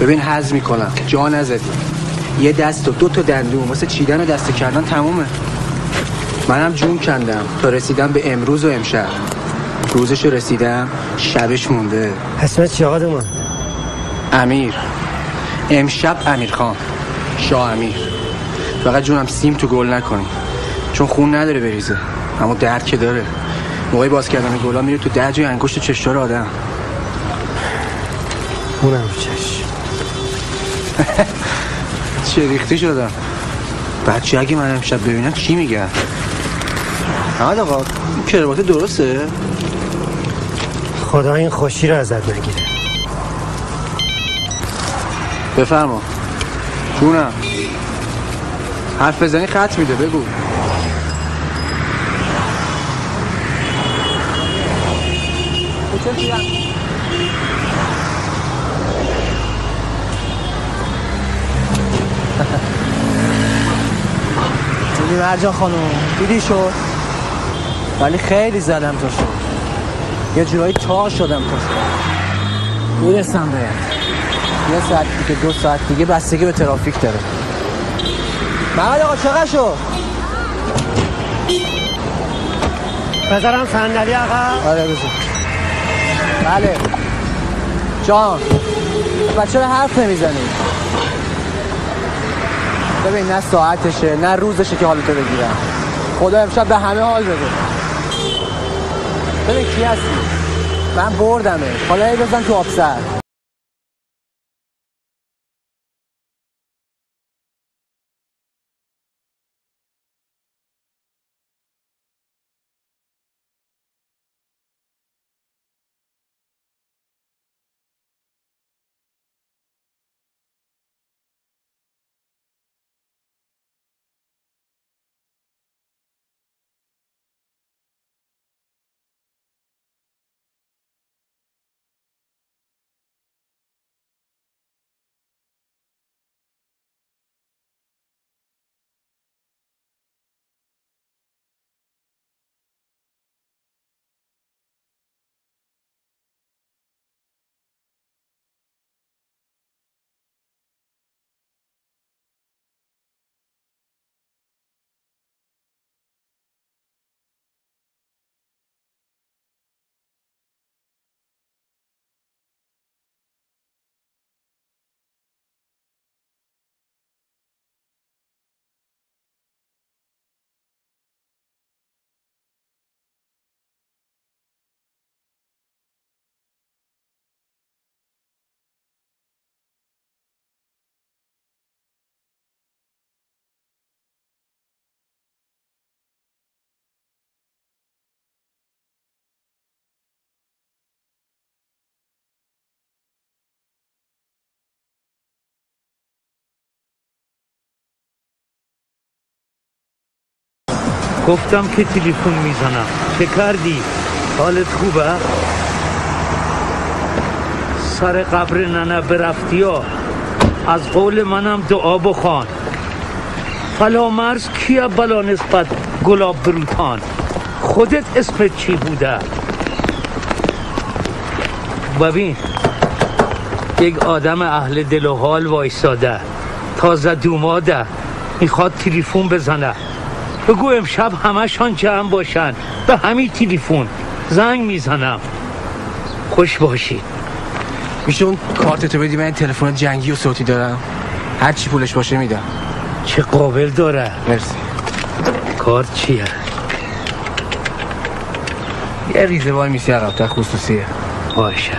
ببین هضم میکنم جا نزدی. یه دست و 2 تا دندون واسه چیدن و دسته کردن تمومه. منم جون کندم تا رسیدم به امروز و امشب. روزشو رسیدم، شبش مونده. اسمت چی آقا دومان؟ امیر. امشب امیر خان، شاه امیر. فقط جونم سیم تو گل نکنی، چون خون نداره بریزه، اما درد که داره. موقعی باز کردن گلا میره تو 10 جای انگشت چشار آدم. اونم رو چشم. چه ریختی شدم. بچه اگه من امشب ببینم چی میگن؟ احمد آقا این کراوات درسته؟ خدا این خوشی رو ازت نگیره. بفرما. جونم حرف بزنی خط میده، بگو. دیدی مرجان خانم، دیدی شد، ولی خیلی زدم تا شد. یه جورایی تا شدم تا شد. میرسم بهت. 1 ساعت دیگه 2 ساعت دیگه بستگی به ترافیک داره. محمد آقا چقدر شد؟ بذارم صندلی عقب. آره بذار. بله جان، بچه رو حرف نمیزنی؟ ببین نه ساعتشه نه روزشه که حالتو بگیرم. خدا امشب به همه حال بده. ببین کی هستی؟ من بردمه، حالا ای بزن تو آبسر. گفتم که تلفن میزنم. چه کردی؟ حالت خوبه؟ سر قبر ننه برفتی ها. از قول منم دعا بخوان. فلا مرز کیه بلا نسبت گلاب بروتان. خودت اسمت چی بوده؟ ببین یک آدم اهل دل و حال وایساده، تازه دوماده، میخواد تلفن بزنه. بگو امشب همشان جمع باشن، به همین تلفن زنگ میزنم. خوش باشید. میشه اون کارتتو بدی؟ من تلفن جنگی و صوتی دارم، هر چی پولش باشه میدم. چه قابل داره. مرسی. کارت چیه؟ یه ریزه وای میسی عقب‌تر خصوصیه. باشه.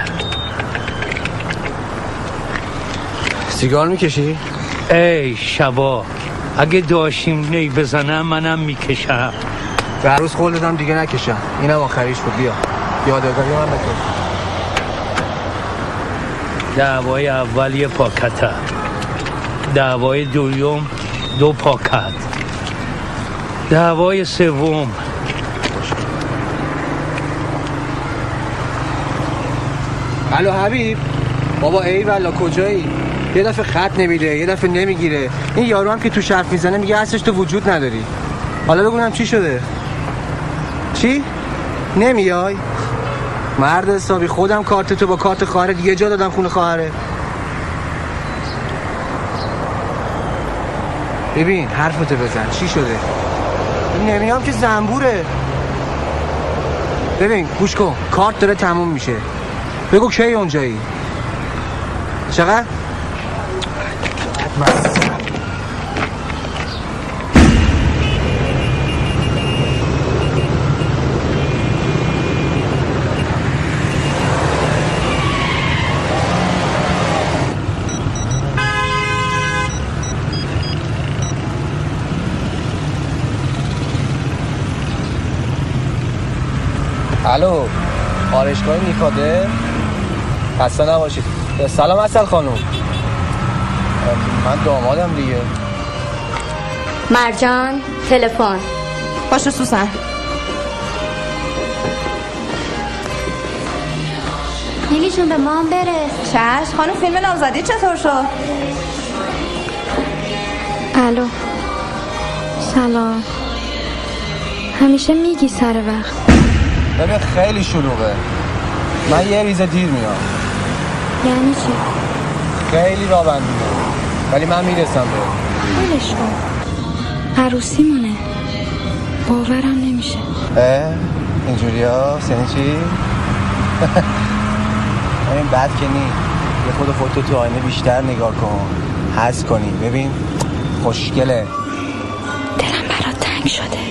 سیگار میکشی؟ ای شبا اگه داشتیم نی بزنم منم میکشم. به هر روز قول دادم دیگه نکشم. اینم آخریش بود. بیا یادگاری من بکن. دعوای اول یه پاکته، دعوای دوم 2 پاکت، دعوای سوم الو حبیب. بابا ای والا کجایی؟ یه دفعه خط نمیده، یه دفعه نمیگیره. این یارو هم که تو حرف میزنه میگه اصلش تو وجود نداری. حالا بگونم چی شده؟ چی؟ نمیای؟ مرد حسابی خودم کارت تو با کارت خواهرت یه جا دادم خونه خواهره. ببین حرفتو بزن. چی شده؟ نمیام که زنبوره. ببین گوش کن، کارت داره تموم میشه. بگو کی اونجایی؟ چقدر؟ الو، آرشگاه نیکاده؟ خسته نباشید. سلام اصل خانم. من دامادم دیگه. مرجان تلفن. باشه سوسن. نیلی جون به مام برس. چشم. خانم فیلم نامزدی چطور شد؟ الو سلام. همیشه میگی سر وقت. ببین خیلی شلوغه. من یه ریزه دیر میام. یعنی چی؟ خیلی راه بندونه، ولی من میرسم به. ولش کن. عروسی مونه. باورم نمیشه. اینجوری ها یعنی چی؟ این بد که نی. یه خود خودتو تو آینه بیشتر نگاه کن، حس کنی. ببین خوشگله. دلم برات تنگ شده.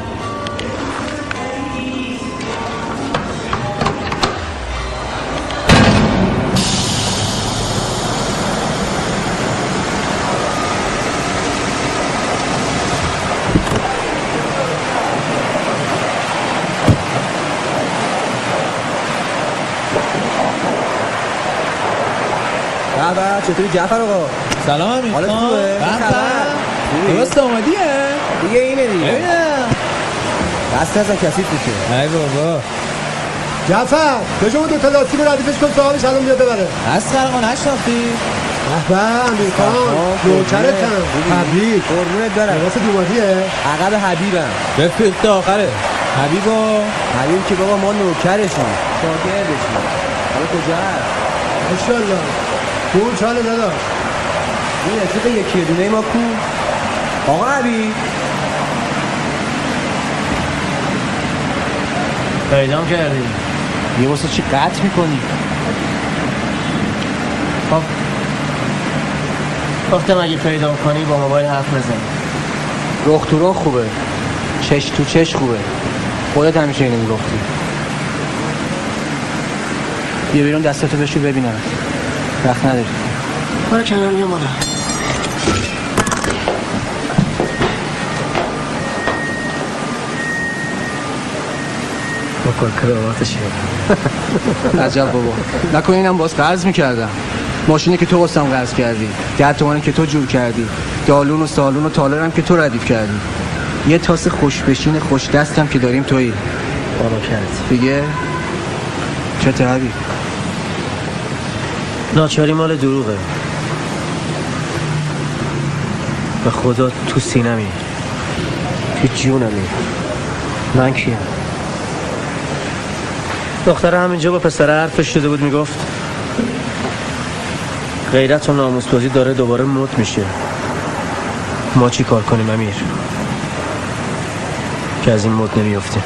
چطوری جعفر آقا؟ سلام امین حالت خوبه؟ درست اومدیه؟ دیگه اینه دیگه. ببینم دست نزن کثیف میشه. ای بابا جعفر بجو اون دوتا لاستیک رو ردیفش کن صاحبش الان میاد ببره. اصغر آقا نشناختی؟ به امیرخان نوکرتم. تبریک. قربونت برم. لباس دومادیه؟ عقب حبیبم. رفیق تا آخره حبیب که بابا ما نوکرشیم، شاگردشیم. حالا کجا هست؟ ماشاءالله. خوب چاله داداش. این رفیق یکی دونه ما کو؟ آقا حبیب پیدام کردی؟ یه واسه چی قطع میکنی؟ خب گفتم اگه پیدا کنی با موبایل حرف بزن. رخ تو رخ خوبه، چش تو چش خوبه. خودت همیشه اینو میگفتی. بیا بیرون دستاتو بشو ببینم. وقت نداری. برو کنار میام بالا. بکن کراواتش. عجب بابا. نکنه اینم باز قرض میکردم. ماشینی که تو واسم قرض کردی، 10 تومانی که تو جور کردی، دالون و سالون و تالر هم که تو ردیف کردی، یه تاس خوش بشین خوش دستم که داریم تویی. بالا کرد دیگه چه حبیب؟ ناچاری مال دروغه. به خدا تو سینمی، تو جونمی. من کیم؟ دختره همینجا با پسر حرفش شده بود میگفت غیرت و ناموس‌بازی داره دوباره مد میشه. ما چی کار کنیم امیر که از این مد نمیافتیم؟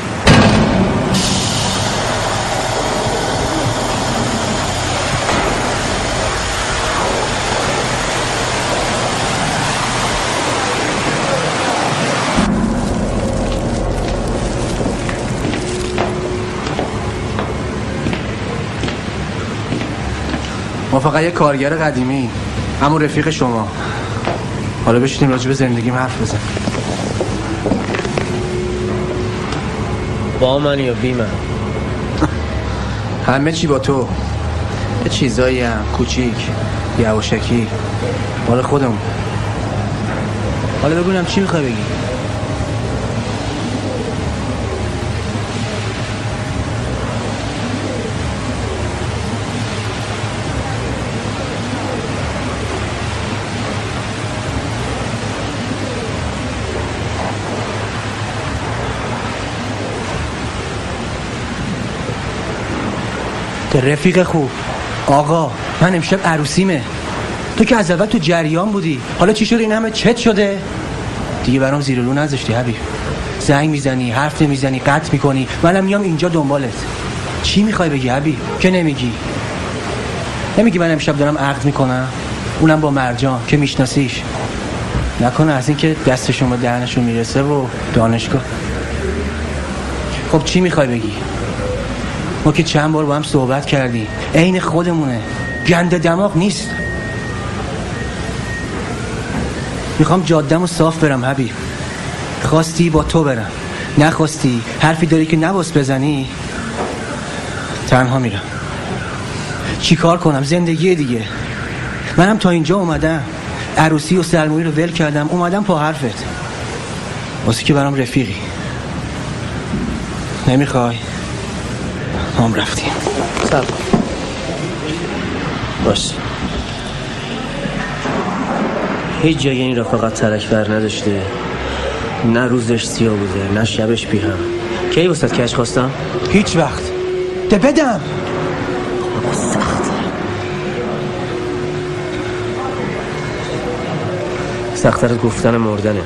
ما فقط یه کارگر قدیمی، همون رفیق شما. حالا بشینیم راجع به زندگیم حرف بزن. با من یا بی من؟ همه چی با تو. یه چیزایی هم کوچیک یواشکی مال خودمون. حالا بگونم چی میخوای بگی؟ رفیق خوب آقا، من امشب عروسیمه. تو که از اول تو جریان بودی. حالا چی شد این همه چت شده؟ دیگه برام زیر رو نذاشتی حبیب. زنگ میزنی، حرف نمیزنی، قطع میکنی، منم میام اینجا دنبالت. چی میخوای بگی حبیب؟ که نمیگی من امشب دارم عقد میکنم، اونم با مرجان که میشناسیش. نکنه از این که دستشون به دهنشون میرسه و دانشگاه. خب چی میخوای بگی؟ ما که چند بار با هم صحبت کردیم، عین خودمونه، گنده دماغ نیست. میخوام جاده‌مو صاف برم حبیب. خواستی با تو برم، نخواستی حرفی داری که نباس بزنی، تنها میرم. چی کار کنم؟ زندگی دیگه. منم تا اینجا اومدم، عروسی و سرمویی رو ول کردم، اومدم پا حرفت واسه که برام رفیقی. نمیخوای؟ هم رفتیم. سب باش. هیچ جای این رفاقت ترک بر نداشته، نه روزش سیاه بوده نه شبش بی هم. کی واسط کش خواستم؟ هیچ وقت. ده بدم. سخت‌تر از گفتن مردنه.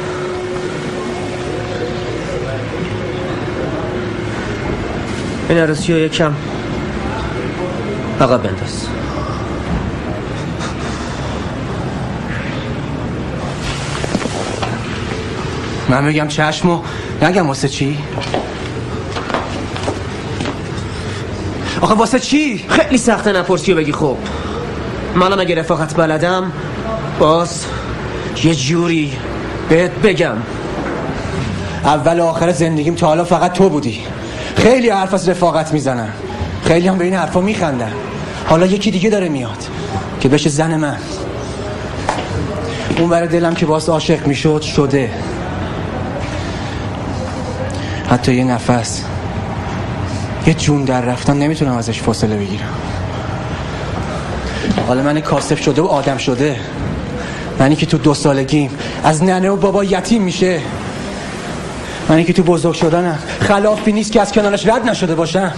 این عروسی رو یکم عقب بنداز. من بگم چشمو نگم واسه چی؟ آخه واسه چی؟ خیلی سخته نپرسی و بگی خب. منم اگه رفاقت بلدم باز یه جوری بهت بگم. اول و آخر زندگیم تا حالا فقط تو بودی. خیلی حرف از رفاقت میزنن، خیلی هم به این حرفا میخندن. حالا یکی دیگه داره میاد که بشه زن من. اون بر دلم که باز عاشق میشد شده. حتی یه نفس، یه جون در رفتن نمیتونم ازش فاصله بگیرم. حالا من کاسب شده و آدم شده، منی که تو 2 سالگیم از ننه و بابا یتیم میشه، منی که تو بزرگ شدنم خلافی نیست که از کنارش رد نشده باشم.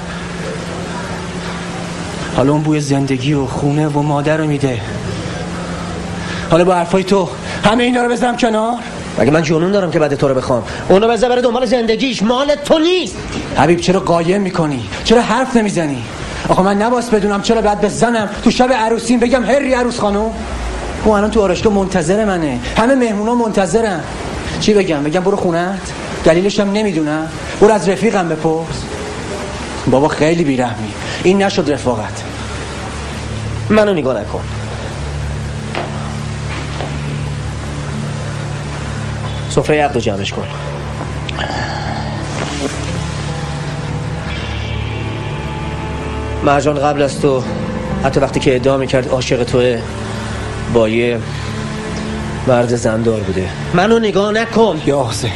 حالا اون بوی زندگی و خونه و مادر رو میده. حالا با حرفای تو همه اینا رو بذارم کنار. مگه من جنون دارم که بعد تو رو بخوام؟ اونو بذار بره دنبال زندگیش، مال تو نیست. حبیب چرا قایم میکنی؟ چرا حرف نمیزنی؟ آخه من نباس بدونم چرا بعد بزنم تو شب عروسیم بگم هری عروس خانم؟ اون الان تو آرایشگاه منتظر منه، همه مهمونا منتظرن. چی بگم برو خونه‌ت؟ دلیلش هم نمیدونم. برو از رفیقم بپرس. بابا خیلی بیرحمی. این نشد رفاقت. منو نگاه نکن. سفره عقد رو جمعش کن. مرجان قبل از تو حتی وقتی که ادعا میکرد عاشق توه با یه مرد زندار بوده. منو نگاه نکن. یا حسین،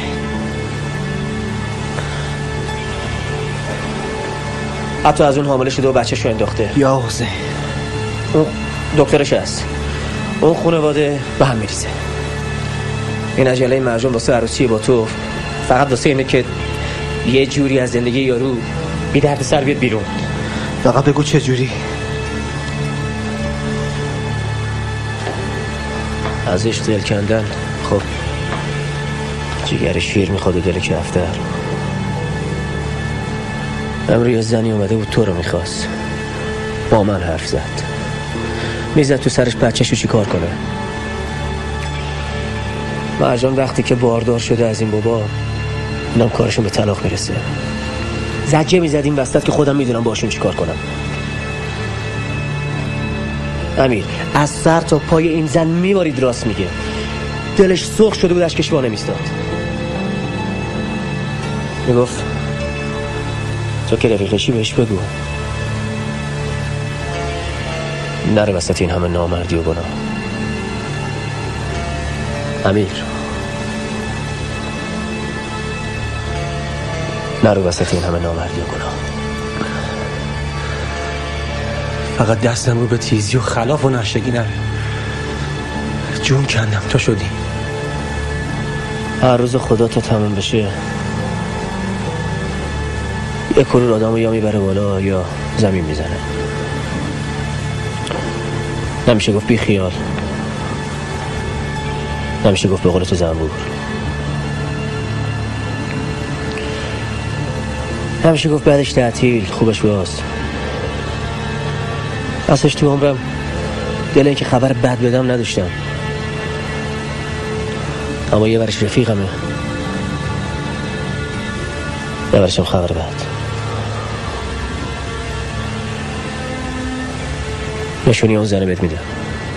حتی از اون حامله شده و بچه‌شو انداخته. یا حسین، اون دکترش هست، اون خانواده به هم میریزه. این عجله مرجان واسه عروسی با تو فقط واسه اینه که یه جوری از زندگی یارو بی درد سر بیاد بیرون. فقط بگو چه جوری. از عشق دل کندن خب جگر شیر میخواد و دل کفتر. امروز یه زنی اومده بود تو رو میخواست، با من حرف زد، میزد تو سرش بچه‌شو چی کار کنه. مرجان وقتی که باردار شده از این بابا، اینم کارشون به طلاق میرسه. زجه میزدیم وسط که خودم میدونم باشون چی کار کنم. امیر از سر تا پای این زن میبارید راست میگه. دلش سرخ شده بود اشکش وانه میستاد. میگفت تو که رفیقشی بهش بگو نره وسط این همه نامردی و گناه. امیر نرو وسط این همه نامردی و گناه. فقط دستم رو به تیزی و خلاف و نشگی نره. جون کندم تو شدی. هر روز خدا تا تمام بشه یه کرور آدم یا میبره بالا یا زمین میزنه. نمیشه گفت بی خیال، نمیشه گفت به قول تو زنبور، نمیشه گفت بعدش تعطیل خوبش باست. اصلش تو عمرم دل این که خبر بد بدم نداشتم، اما یه ورش رفیقمه، یه ورشم خبر بد. نشونی اون زنه بهت میدم.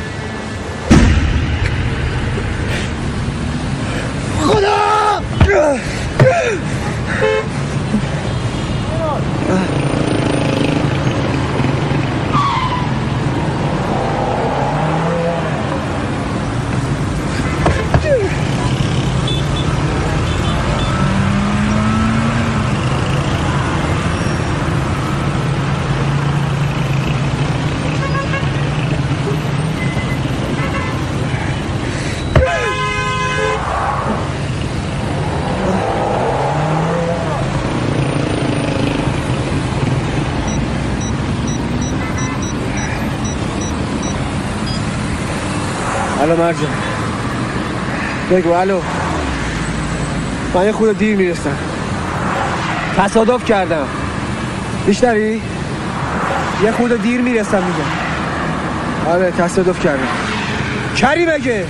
الو مرجان، بگو. الو، من یه خود دیر میرسم، تصادف کردم، بیشتری؟ یه خود دیر میرسم میگم. آره تصادف کردم. کری مگه؟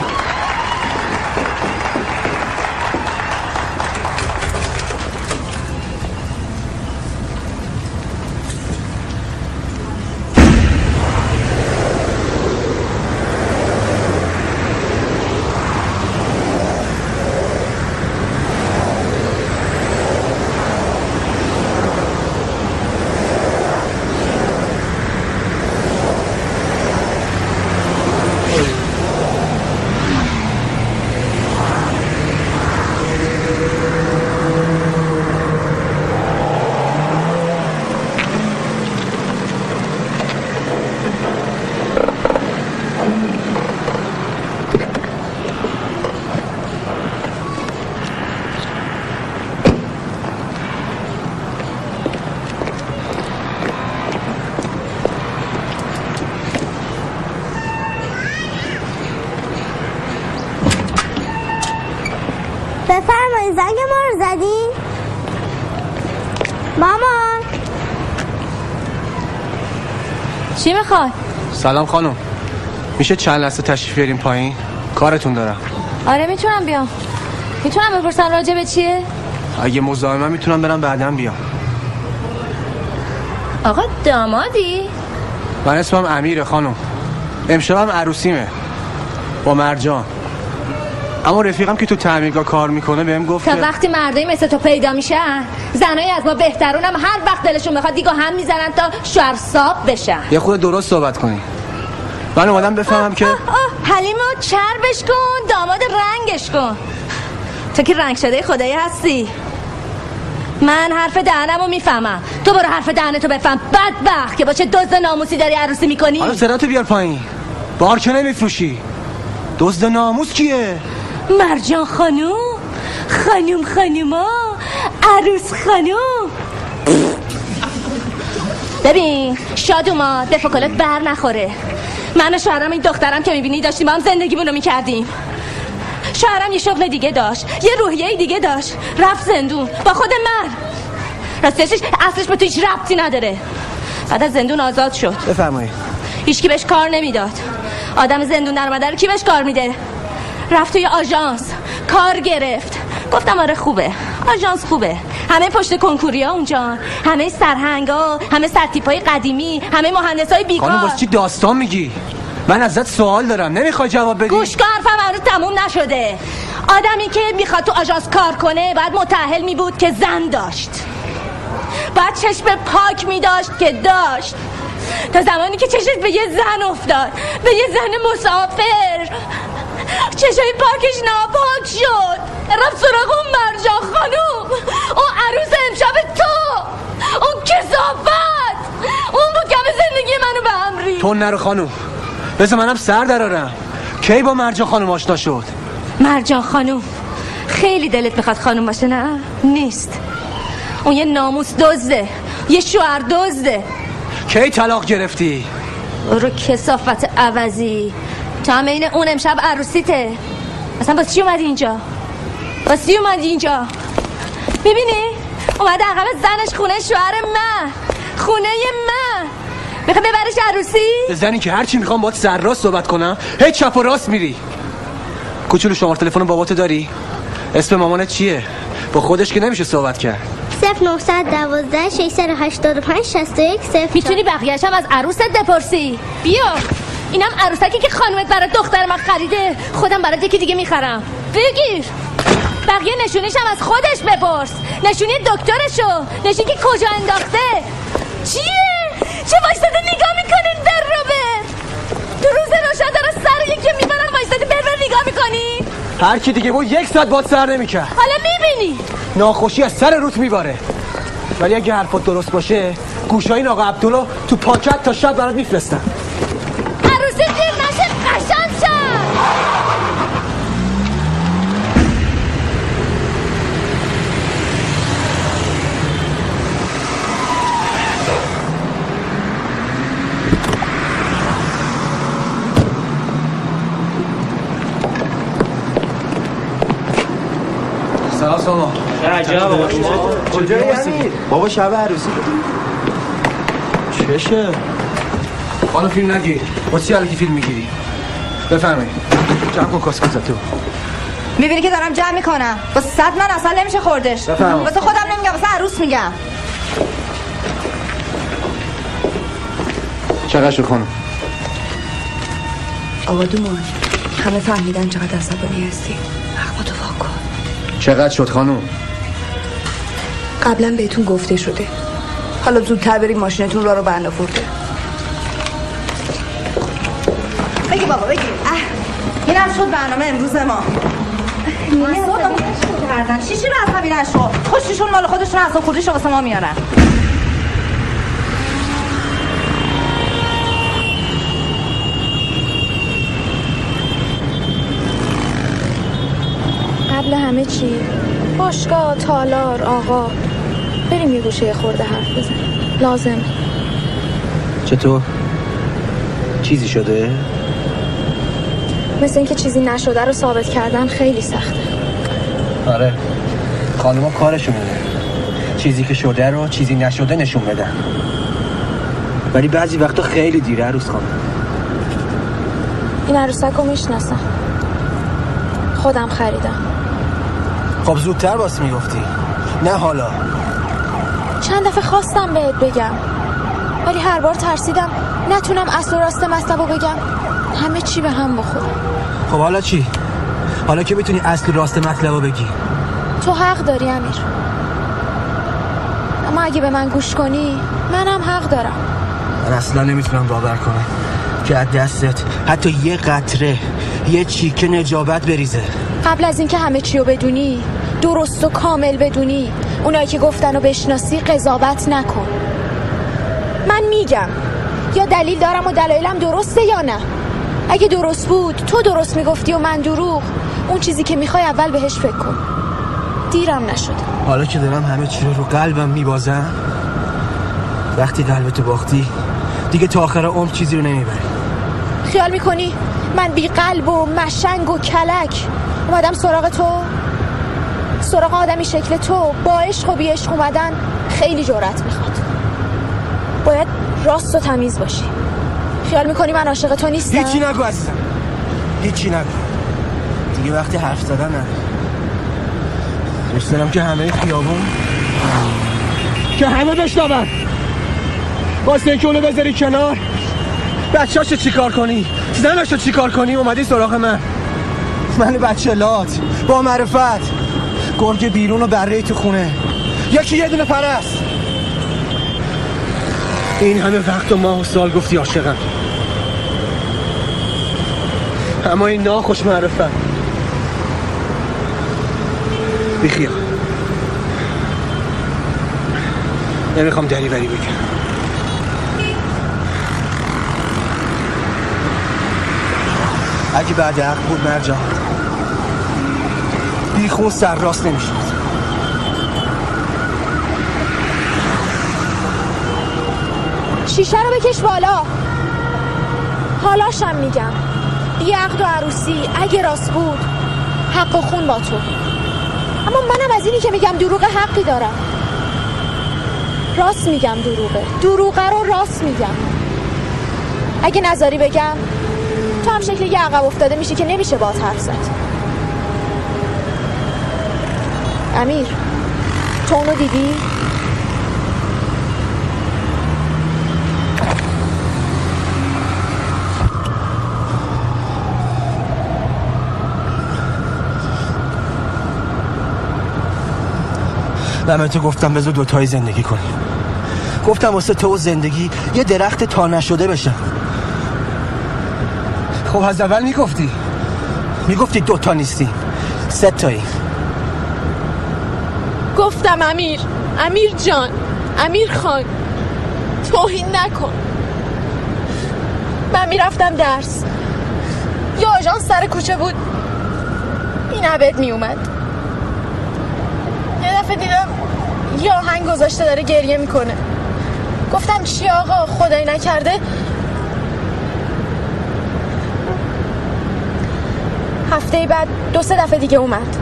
بفرمایید، زنگ ما رو زدی؟ مامان چی میخوای؟ سلام خانم، میشه چند لحظه تشریف بیاریم پایین؟ کارتون دارم. آره میتونم بیام. میتونم بپرسم راجع به چیه؟ اگه مزاحمم میتونم برم بعداً بیام. آقا دامادی؟ من اسمم امیره خانم، امشبم عروسیمه با مرجان، اما رفیقم که تو تعمیرگاه کار میکنه بهم گفت تا وقتی مردایی مثل تو پیدا میشن، زنایی از ما بهترونم هر وقت دلشون میخواد دیگه هم میزنن تا شوهرساب بشن. یه خود درست صحبت کنی. من اومدم بفهمم که حلیمو چربش کن، داماد رنگش کن. تو که رنگ شده خدایی هستی. من حرف دهنمو میفهمم، تو برو حرف دهنتو بفهم. بدبخت که با چه دزد ناموسی داری عروسی میکنی. حالا صداتو بیار پایین، بار که نمیفروشی. دزد ناموس کیه؟ مرجان خانوما عروس خانوم. ببین شادوما دفاکالت بر نخوره. من و شوهرم این دخترم که میبینی داشتیم با هم زندگیمون رو میکردیم. شوهرم یه شغل دیگه داشت، یه روحیه دیگه داشت، رفت زندون با خود من. راستش اصلش به تو هیچ ربطی نداره. بعد از زندون آزاد شد. بفرمایید. هیچکی بهش کار نمیداد. آدم زندون در اومده رو کی بهش کار میده؟ رفت توی آژانس کار گرفت. گفتم آره خوبه، آژانس خوبه، همه پشت کنکوریا اونجا، همه سرهنگا، همه سرتیپای قدیمی، همه مهندسای بیکار. خانم واسه چی داستان میگی؟ من ازت سوال دارم، نمیخوای جواب بدی؟ گوش کن، حرفم هنوز تموم نشده. آدمی که میخواد تو آژانس کار کنه باید متأهل میبود که زن داشت، باید چشم پاک میداشت که داشت. تا زمانی که چشمش به یه زن افتاد، به یه زن مسافر، چشای پاکش ناپاک شد، رفت سراغ اون مرجان خانوم، اون عروس امشب تو، اون کثافت، اون بود که همه زندگی منو به هم ریخت. تو نرو خانوم، بذار منم سر درارم. کی با مرجان خانوم آشنا شد؟ مرجان خانوم خیلی دلت میخواد خانوم باشه، نه؟ نیست. اون یه ناموس دزده، یه شوهر دزده. کی طلاق گرفتی؟ برو کثافت عوضی. تو هم این اون امشب عروسیته. اصلا واسه چی اومدی اینجا؟ ببینی؟ اومده عقب زنش خونه شوهر من، خونه من. میخوای ببرش عروسی؟ زنی که هرچی میخوام باهات سر راست صحبت کنم هیچ چپ و راست میری. کوچولو شماره تلفن باباتو داری؟ اسم مامانت چیه؟ با خودش که نمیشه صحبت کرد. 0912 685 61 04. میتونی بقیه‌اش هم از عروست بپرسی. بیا اینم عروسکی که خانومت برای دختر من خریده، خودم برای یکی دیگه میخرم. بگیر. بقیه نشونیش هم از خودش بپرس. نشونی دکترشو، نشونی که کجا انداخته. چیه؟ چه وایستاده نگاه میکنین در رو بر؟ تو روز روشن داره سر یکی میبرن وایستاده بر نگاه میکنی؟ هر کی دیگه بود 1 ساعت باد سر نمیکرد. حالا میبینی ناخوشی از سر روت میباره. ولی اگه حرفات درست باشه گوشای این آقا عبدالله تو پاکت تا شب برات میفرستن. عروسی دیر نشه قشنگ شد. سلام سامان. عجب بابا. کجایی امیر؟ بابا شب عروسی چشه؟ خانم فیلم نگیر. واسه چی الکی فیلم میگیری؟ بفرمایید. جمع کن کاسکوزاتو. میبینی که دارم جمع میکنم. واسه 100 من اصلا نمیشه خوردش. بفرمایید. واسه خودم نمیگم، واسه عروس میگم. چقدر شد خانم؟ آقا دومان همه فهمیدن چقدر عصبانی هستی. حقباتو واکن. چقدر شد خانم؟ قبلا بهتون گفته شده. حالا زودتر بریم ماشینتون رو برنافورده. بگی بابا بگی. اینم شد برنامه امروز ما. چیشی رو از همین نشو. خوششون مال خودشون اصلا خودش رو واسه ما میارن. قبل همه چی باشگاه، تالار، آقا بریم یه گوشه خورده حرف بزنیم. لازم. چطور؟ چیزی شده؟ مثل اینکه چیزی نشده رو ثابت کردن خیلی سخته. آره خانوما کارشونه، چیزی که شده رو چیزی نشده نشون بدن. ولی بعضی وقتا خیلی دیره عروس خانم. این عروسک رو میشناسم، خودم خریدم. خب زودتر باز میگفتی، نه حالا. چند دفعه خواستم بهت بگم ولی هر بار ترسیدم نتونم اصل و راست مطلب رو بگم، همه چی به هم بخوره. خب حالا چی؟ حالا که میتونی اصل راست مطلب رو بگی. تو حق داری امیر، اما اگه به من گوش کنی منم حق دارم. من اصلا نمیتونم باور کنم که از دستت حتی یه قطره، یه چیکه نجابت بریزه. قبل از اینکه همه چی رو بدونی، درست و کامل بدونی، اونایی که گفتن رو بشناسی، قضاوت نکن. من میگم یا دلیل دارم و دلایلم درسته یا نه. اگه درست بود تو درست میگفتی و من دروغ، اون چیزی که میخوای اول بهش فکر کن. دیرم نشد. حالا که دارم همه چی رو قلبم میبازم، وقتی قلبتو باختی دیگه تا آخر عمر چیزی رو نمیبری. خیال میکنی من بی قلب و مشنگ و کلک اومدم سراغ تو؟ سراغ آدمی شکل تو با عشق و بی عشق اومدن خیلی جرأت میخواد. باید راست و تمیز باشی. خیال میکنی من عاشق تو نیستم؟ هیچی نگو عزیزم، هیچی نگو. دیگه وقتی حرف زدن نه. دوست دارم که همه خیابون که همه بشنون. واسه اینکه اونو بذاری کنار، بچه‌اشو چیکار کنی، زنشو چیکار کنی، اومدی سراغ من بچه لات با معرفت، گرگ بیرون و بره تو خونه، یکی یه دونه پرست. این همه وقت و ماه و سال گفتی عاشقم، اما این ناخوش معرفت. بیخیال، نمیخوام دریوری بگم. اگه بعد حق بود مرجان، بیخون سر راست نمیشد. شیشه رو بکش بالا. حالاشم میگم. بی عقد و عروسی اگه راست بود حق و خون با تو. اما منم از اینی که میگم دروغ حقی دارم. راست میگم دروغه رو راست میگم. اگه نظری بگم تو هم شکل یه عقب افتاده میشی که نمیشه باهات حرف زد. امیر تو اونو دیدی؟ من به تو گفتم بذار دوتایی زندگی کنیم. گفتم واسه تو زندگی یه درخت تا نشده بشم. خب از اول میگفتی دوتا نیستی، 3 تایی. گفتم امیر جان، امیر خان توهین نکن. من میرفتم درس، یا آژانس سر کوچه بود این عبد میومد. یه دفعه دیدم یه آهنگ گذاشته داره گریه میکنه. گفتم چی آقا خدای نکرده هفته بعد 2-3 دفعه دیگه اومد.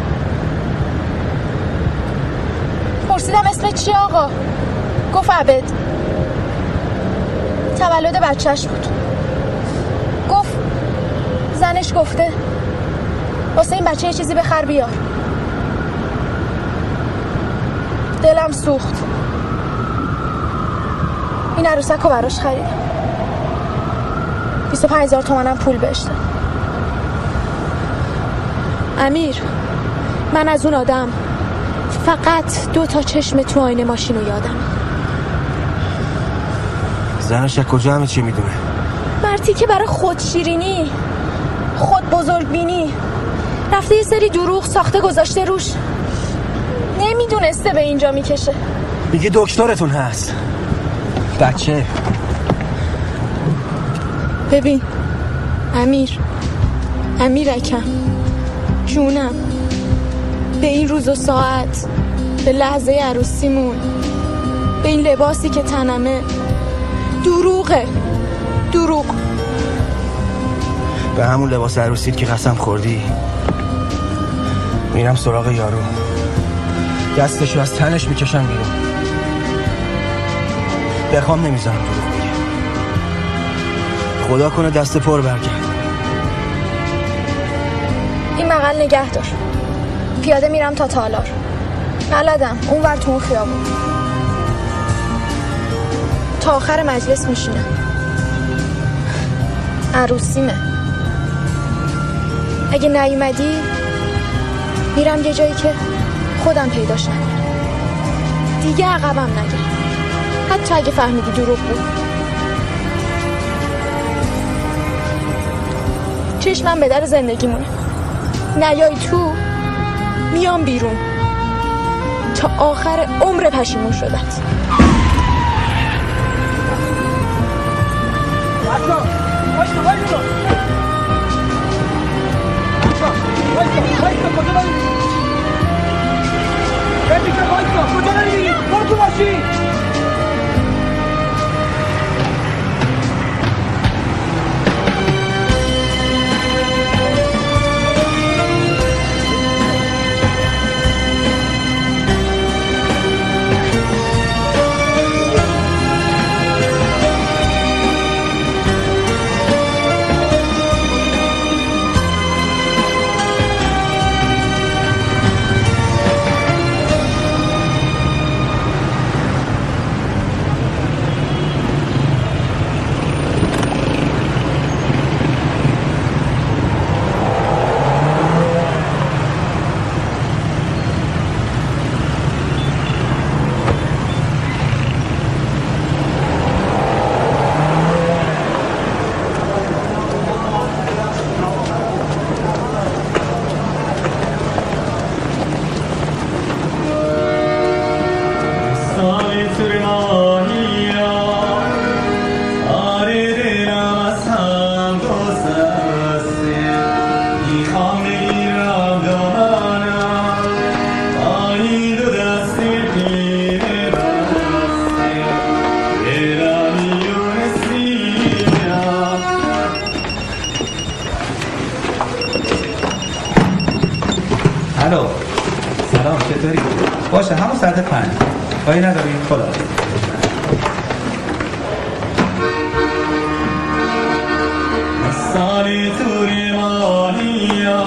پرسیدم اسم چی آقا؟ گفت عبد. تولد بچهش بود. گفت زنش گفته واسه این بچه یه چیزی بخر بیار. دلم سوخت. این عروسک رو براش خریدم. 25,000 تومنم پول بهش دادم. امیر من از اون آدم فقط 2 چشم تو آینه ماشین رو یادم. زنش از کجا همه چی میدونه؟ مرتی که برای خود شیرینی، خود بزرگ بینی رفته یه سری دروغ ساخته گذاشته روش. نمیدونسته به اینجا میکشه. میگه دکترتون هست. بچه ببین امیرکم جونم، به این روز و ساعت، به لحظه عروسیمون، به این لباسی که تنمه، دروغ. به همون لباس عروسیت که قسم خوردی میرم سراغ یارو، دستشو از تنش میکشم بیرون. بخوام نمیذارم دروغ بگه. خدا کنه دست پر برگرد. این بغل نگه دار. پیاده میرم تا تالار. بلدم اون ور تو اون خیابون. تا آخر مجلس میشینم. عروسیمه. اگه نیومدی میرم یه جایی که خودم پیداش نکنم. دیگه عقبم نگیر. حتی اگه فهمیدی دروغ بود. چشمم به در زندگیمونه. نیای تو میام بیرون تا آخر عمر پشیمون شدت. باشه همون ساعت 5 کاری نداری خدا سالی توری مانیا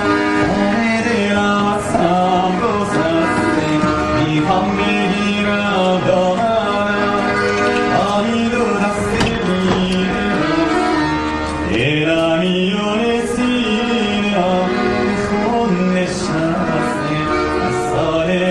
دلم سام گسسته میخوام بگیرم دامنم آهی دو دستی دلم میونه سینه خون نشسته از سال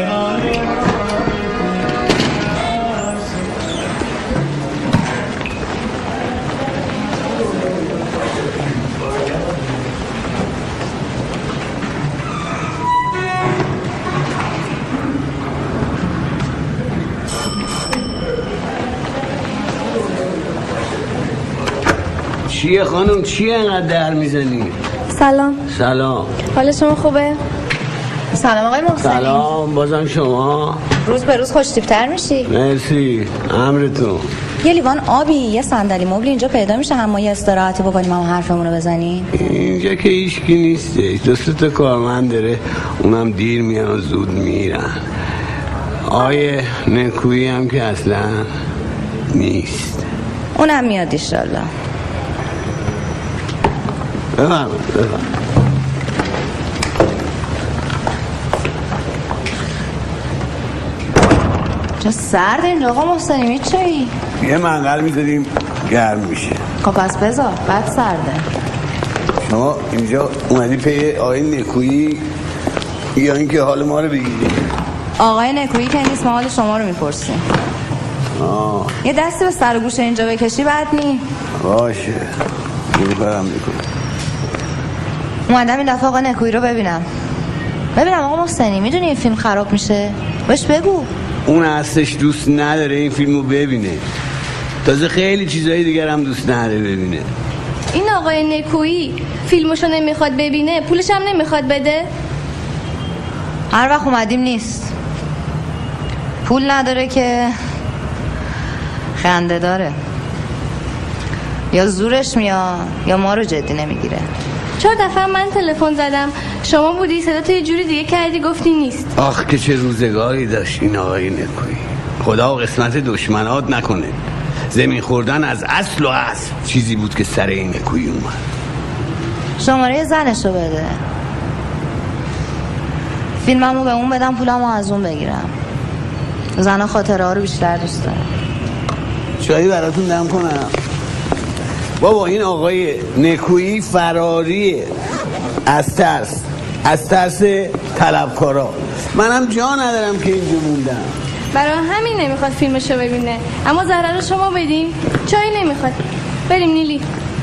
چیه خانم چیه اینقدر در میزنی؟ سلام. سلام. حال شما خوبه؟ سلام آقای محسنی. سلام بازم شما. روز به روز خوش‌تیپ‌تر میشی. مرسی امرتون. یه لیوان آبی یه صندلی مبل اینجا پیدا میشه هم ما یه استراحتی بکنیم هم حرفمون رو بزنیم. اینجا که هیچکی نیسته، دو سه تا کارمند داره اونم دیر میان و زود میرن. آیه نکویی هم که اصلا نیست. اونم میاد ایشالله. بفرمایید. چه سرد اینجا آقا محسنی میچایی؟ یه منقل میذاریم گرم میشه. خب پس بذار بعد سرده. شما اینجا اومدی پی آقای نکویی یا اینکه حال ما رو بگیری؟ آقای نکویی که نیست ما حال شما رو میپرسیم. یه دستی به سر و گوش اینجا بکشی بعد نی؟ باشه برم بکنم. اومدم این دفعه آقا نکویی رو ببینم آقا محسنی میدونی این فیلم خراب میشه؟ بهش بگو. اون هستش دوست نداره این فیلمو ببینه، تازه خیلی چیزایی دیگر هم دوست نداره ببینه. این آقای نکویی فیلمشو نمیخواد ببینه پولش هم نمیخواد بده؟ هر وقت اومدیم نیست، پول نداره که خنده داره، یا زورش میاد یا ما رو جدی نمیگیره. 4 دفعه من تلفن زدم شما بودی صدا تو یه جوری دیگه کردی گفتی نیست. آخ که چه روزگاری داشت این آقای نکویی. خدا و قسمت دشمنات نکنه. زمین خوردن از اصل و اصل چیزی بود که سر این نکویی اومد. شماره زنشو بده، فیلممو به اون بدم پولمو از اون بگیرم. زنها خاطره ها رو بیشتر دوست دارم. چایی براتون دم کنم. بابا این آقای نکویی فراریه از ترس طلبکارا. منم جا ندارم که اینجا موندم. برای همین نمیخواد فیلمشو ببینه، اما ضرر رو شما بدین. چایی نمیخواد. بریم نیلی.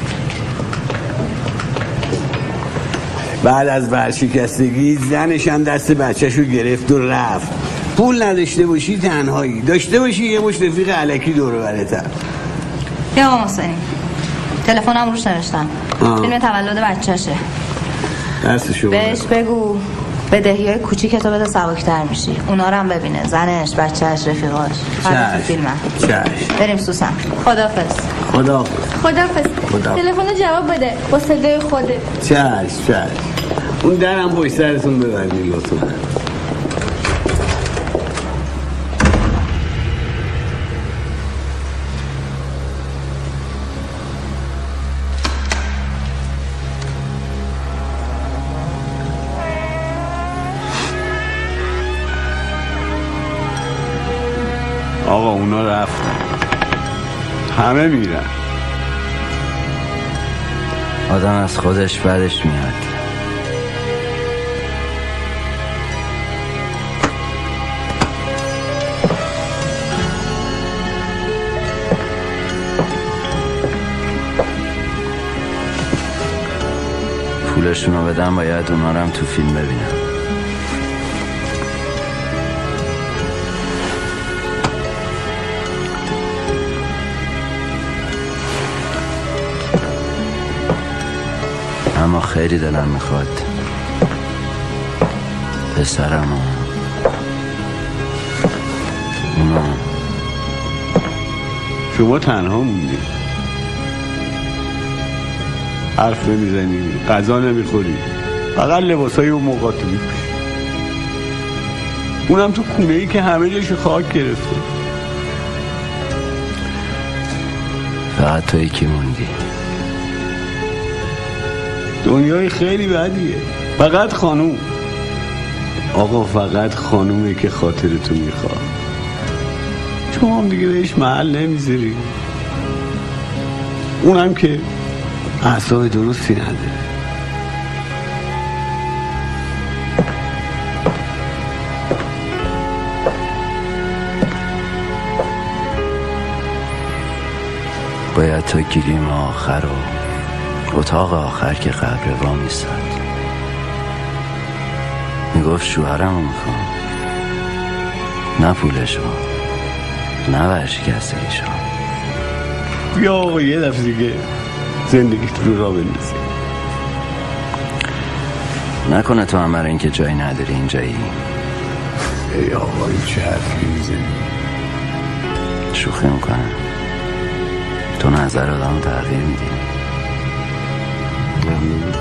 بعد از ورشکستگی زنشم دست بچه‌شو گرفت و رفت. پول نداشته باشی تنهایی، داشته باشی یه مشت رفیق الکی دور و برتر. یا آقا محسنی تلفنم روش نوشتم فیلم تولد بچه‌شه، دستشو بهش بگو بدهیای کوچیکتو بده سبک‌تر میشی. اونا رو هم ببینه، زنش، بچه‌ش، رفیقاش. بعد فیلمم. بریم سوسن. خداحافظ. تلفن جواب بده با صدای خوده. چشم. اون درم پشت سرتون ببرید لطفا. آقا اونا رفتن، همه میرن. آدم از خودش بعدش میاد. پولشونو بدم باید اونا رو هم تو فیلم ببینم. اما خیلی دلم میخواد پسرمو اونا. شما تنها موندی، حرف نمیزنی، غذا نمیخوری، فقط لباسای اون موقع تو میپوشی. اونم تو خونه‌ای که همه جاشو خاک گرفته. فقط تویی که موندی. دنیای خیلی بدیه. فقط خانوم. آقا فقط خانومه که خاطرتو میخواد. شما هم دیگه بهش محل نمیذاری. اونم که اعصاب درستی نداره. باید تا گلیم آخر و اتاق آخر که قبر وام میستد میگفت شوهرمو میخوام، نه پولشو، نه ورشکستگیشو. بیا آقا یه دفعه دیگه زندگیت رو را بندازی. نکنه تو هم برای اینکه جایی نداری اینجایی. ای آقا این چه حرفی میزنی؟ شوخی میکنم. تو نظر آدم تغییر میدی. ممنون.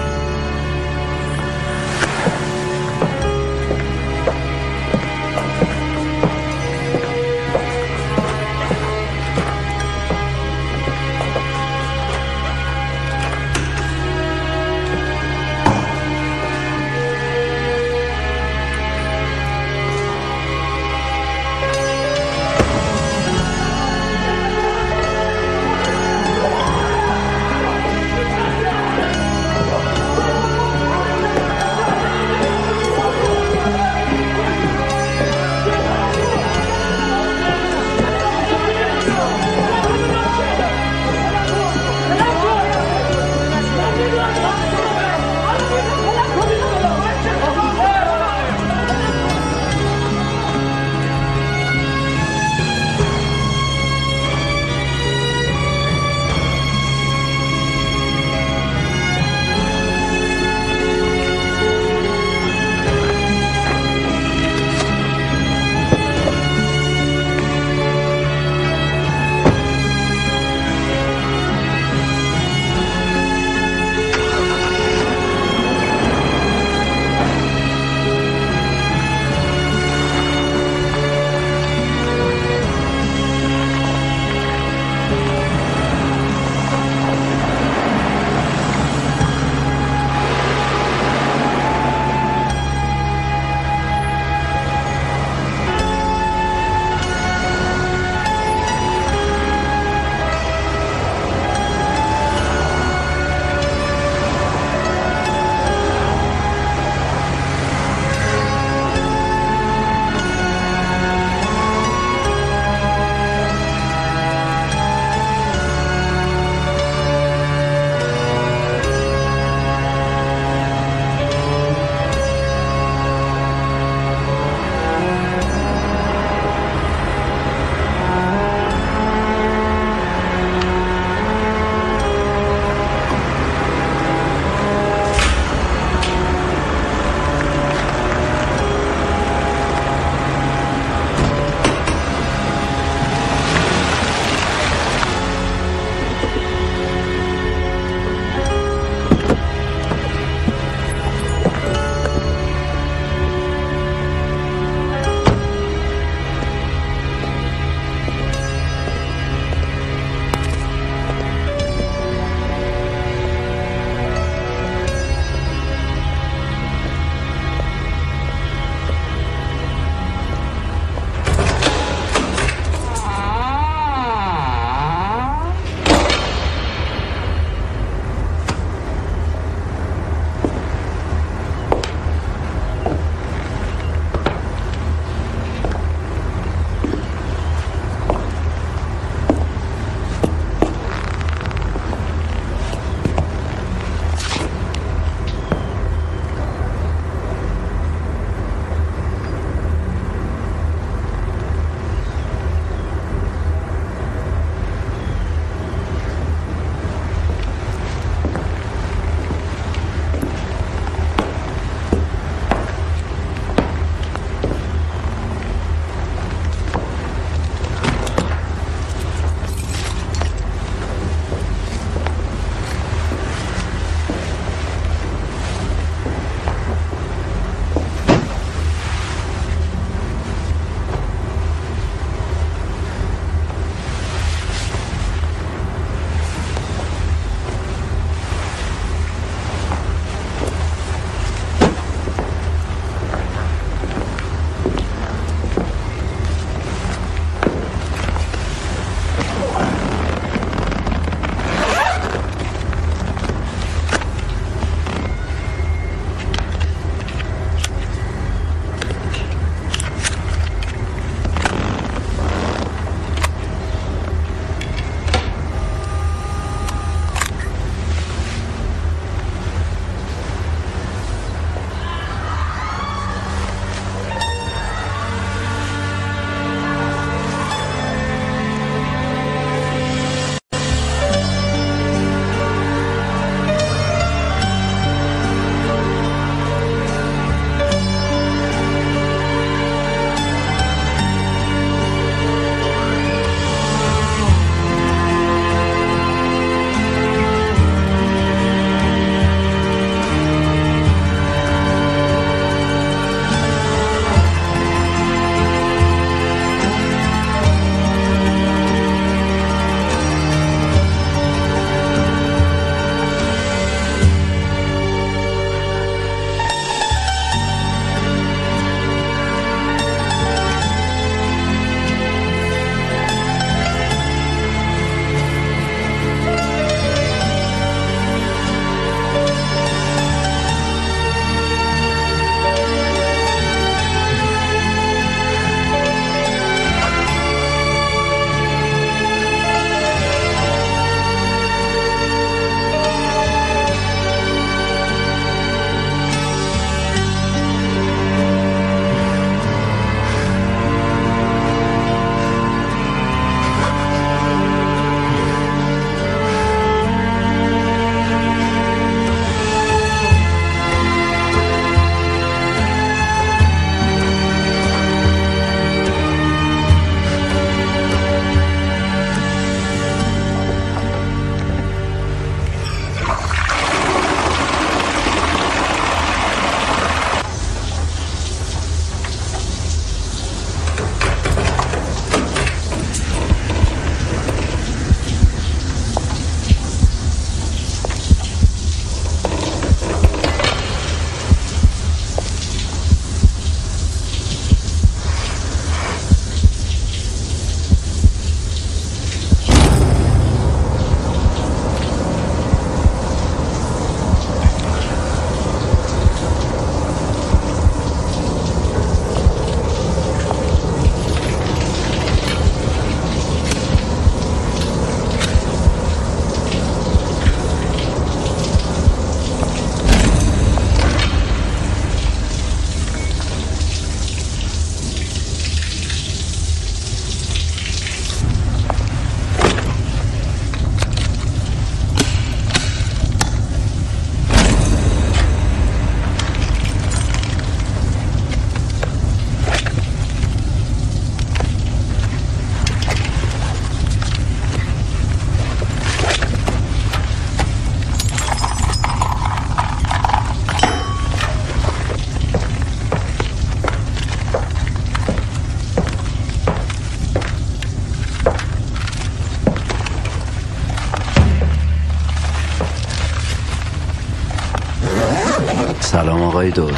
سلام آقای دوست.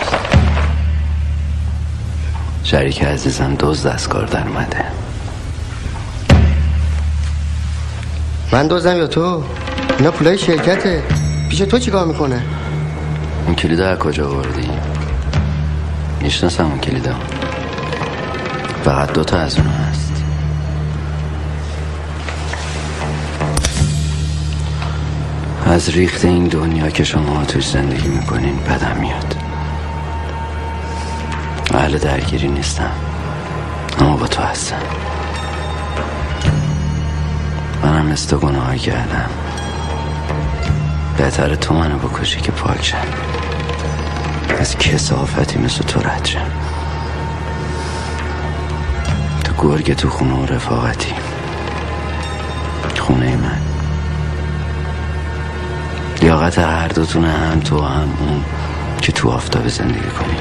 شریک عزیزم دزد از کار در اومده. من دزدم یا تو؟ اینا پولای شرکته. پیش تو چیکار میکنه؟ اون کلیدو از کجا آوردی؟ میشناسم اون کلیدو. فقط 2 از اونها هست. از ریخت این دنیا که شما توش زندگی میکنین بدم میاد. اهل درگیری نیستم، اما با تو هستم. منم مثل تو گناه کردم. بهتره تو منو بکشی که پاک شم، از کثافتی مثل تو رد شم. تو گرگ تو خونه و رفاقتی، خونه من. لیاقت هر دوتونه، هم تو هم اون که تو آفتاب زندگی کنی.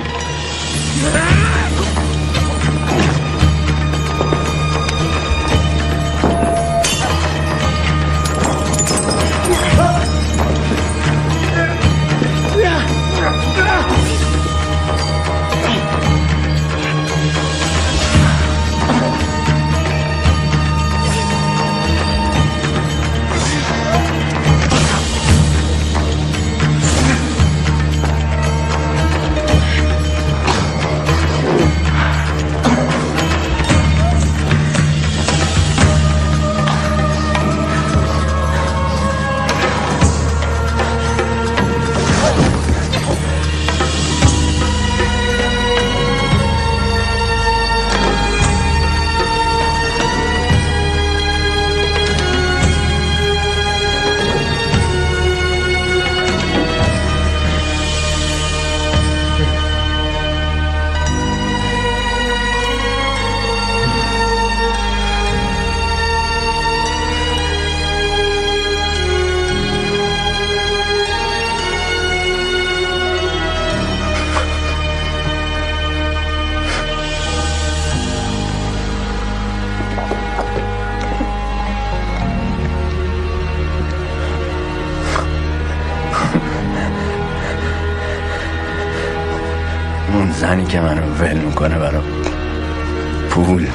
اون زنی که منو ول میکنه برای پول،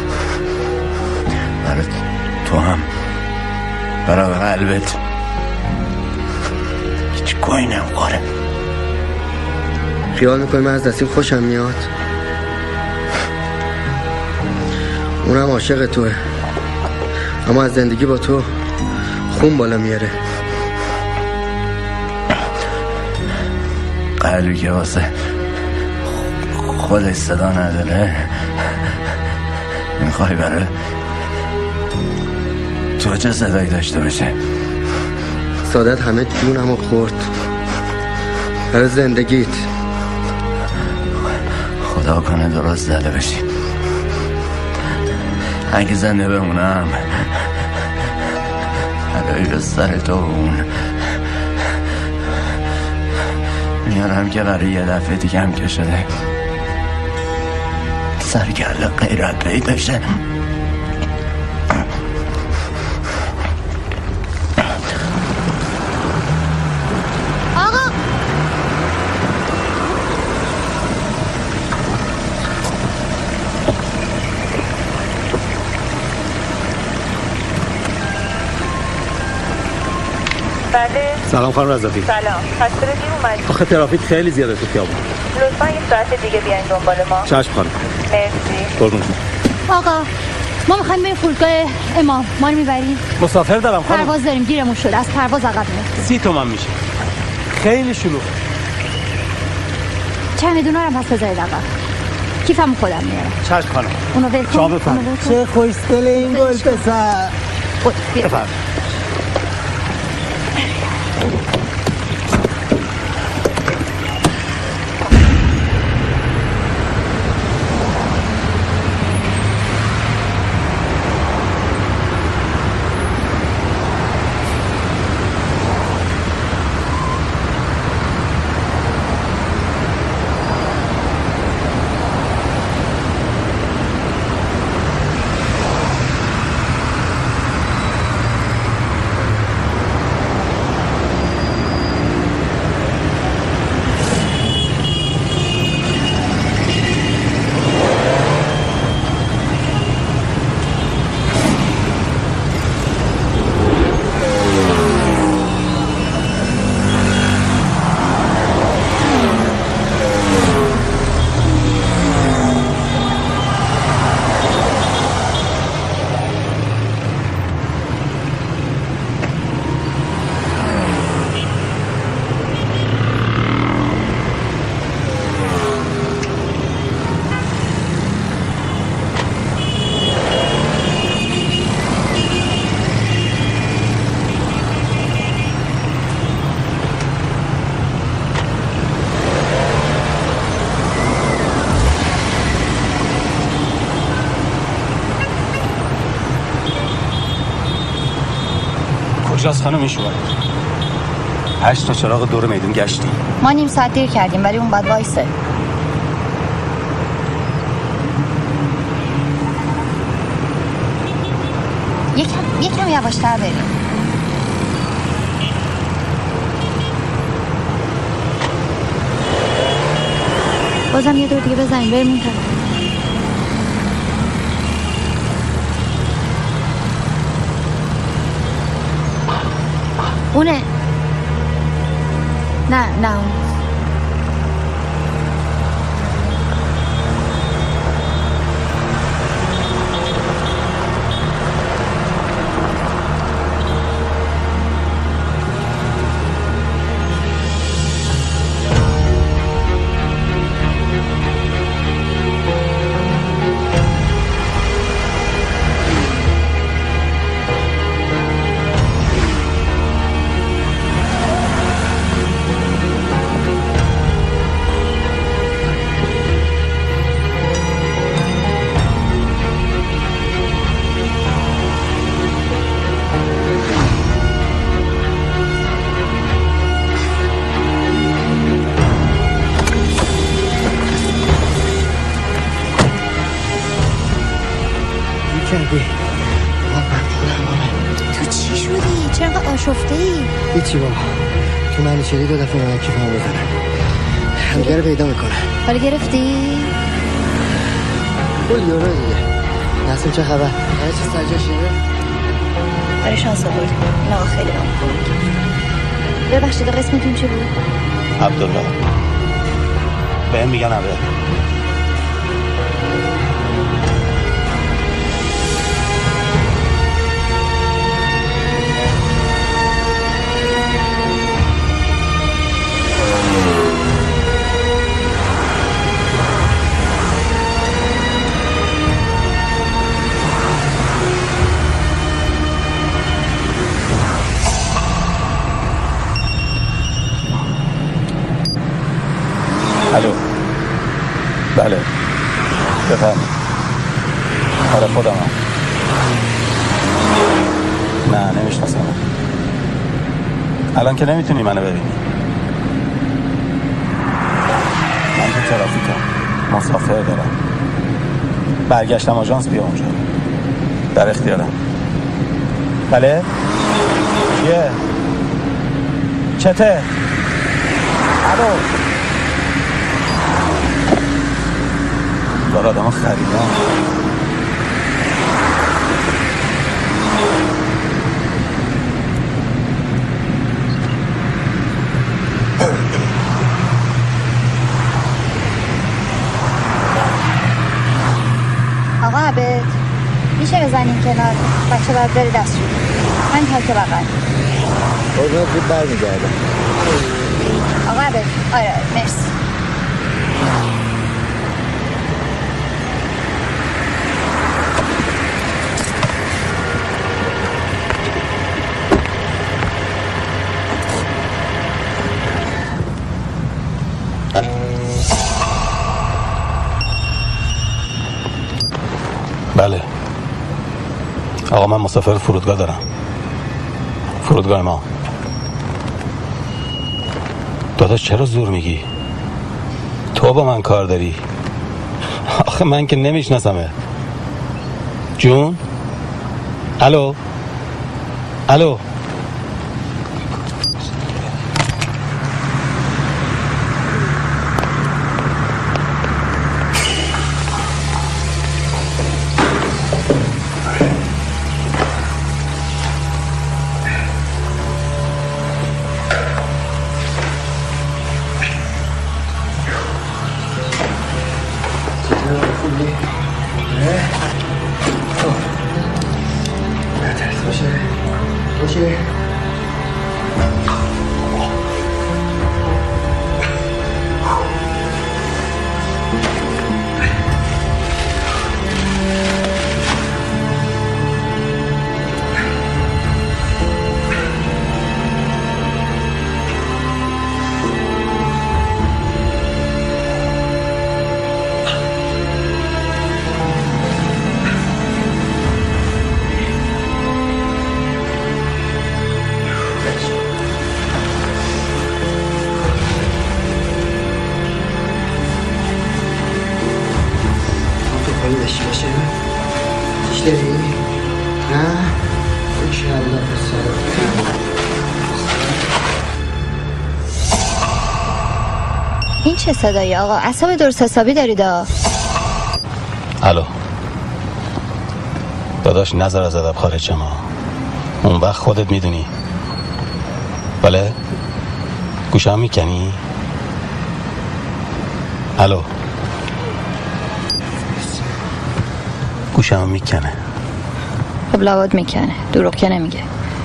برای تو هم، برای قلبت، هیچ گوی نمیخوره. خیال میکنی من از دستیم خوشم میاد؟ اونم عاشق توه، اما از زندگی با تو خون بالا میاره. قلبی که واسه خودش صدا نداره، میخوای برای تو چه صدایی داشته باشه؟ سادت همه جونمو خورد برای زندگیت. خدا کنه درست زده بشی. اگه زنده بمونم الهی به سر تو اون میارم که برای یه دفعه دیگه هم که شده سرگرد غیرت پیدا شه. آقا بله. سلام خانم رضوی. سلام. خسته دیر اومدید. آخه ترافیک خیلی زیاده تو خیابون. لطفاً یه ساعت دیگه بیاین دنبال ما. چشم خانم. مرسی. قربون. آقا ما میخوایم بریم فرودگاه امام. ما رو میبریم؟ مسافر دارم خانم. پرواز داریم، گیرمون شده، از پرواز عقب میافتیم. 30 تومن میشه. خیلی شلوغ. چمدونا رو هم پس بذارید عقب. کیفمو خودم میارم. چشم خانم. اونو ول کن. چه خوشگله این گل پسر. بفرم. کجاست خانم این شما؟ 8 تا چراغ دور میدون گشتیم. ما نیم ساعت دیر کردیم ولی اون بعد وایسه. یکم یواشتر بریم. بازم یه دور دیگه بزنیم بریم اون طرف. اونه. نه اون. تو چی شدی؟ چرا انقدر آشفته ای؟ هیچی بابا، تو منوچهری 2 دفعه اومدن کیفمو بزنن، همدیگه رو پیدا میکنن. حالا گرفتی؟ کل یورو دیگه. نسیم چه خبر؟ هر چیز سرجا شده؟ برای شانس بود. نه خیلی ممنون. ببخشید قسمتون چی بود؟ عبدالله بهم میگن عبه. الو بله بفرمایید. آره خودم هم. نه نمیشناسم. الان که نمیتونی منو ببینی. من تو ترافیکم، مسافر دارم. برگشتم آژانس بیا اونجا. در اختیارم. بله چیه؟ چته؟ الو دار آدم ها خریدم. آقا عبد میشه بزنیم کنار؟ بچه باید بره دستشون. من تاکه بغل. قربونت بود برمیگردم. آقا عبد آره مرسی. بله آقا من مسافر فرودگاه دارم. فرودگاه ما. داداش چرا زور میگی؟ تو با من کار داری. آخه من که نمیشناسمه. جون الو الو این چه صدایی آقا؟ اعصاب درست حسابی دارید الو داداش، نظر از ادب خارج شما، اون وقت خودت میدونی. بله گوشم میکنی؟ الو گوشم میکنه. خب لابد میکنه، دروغ که نمیگه.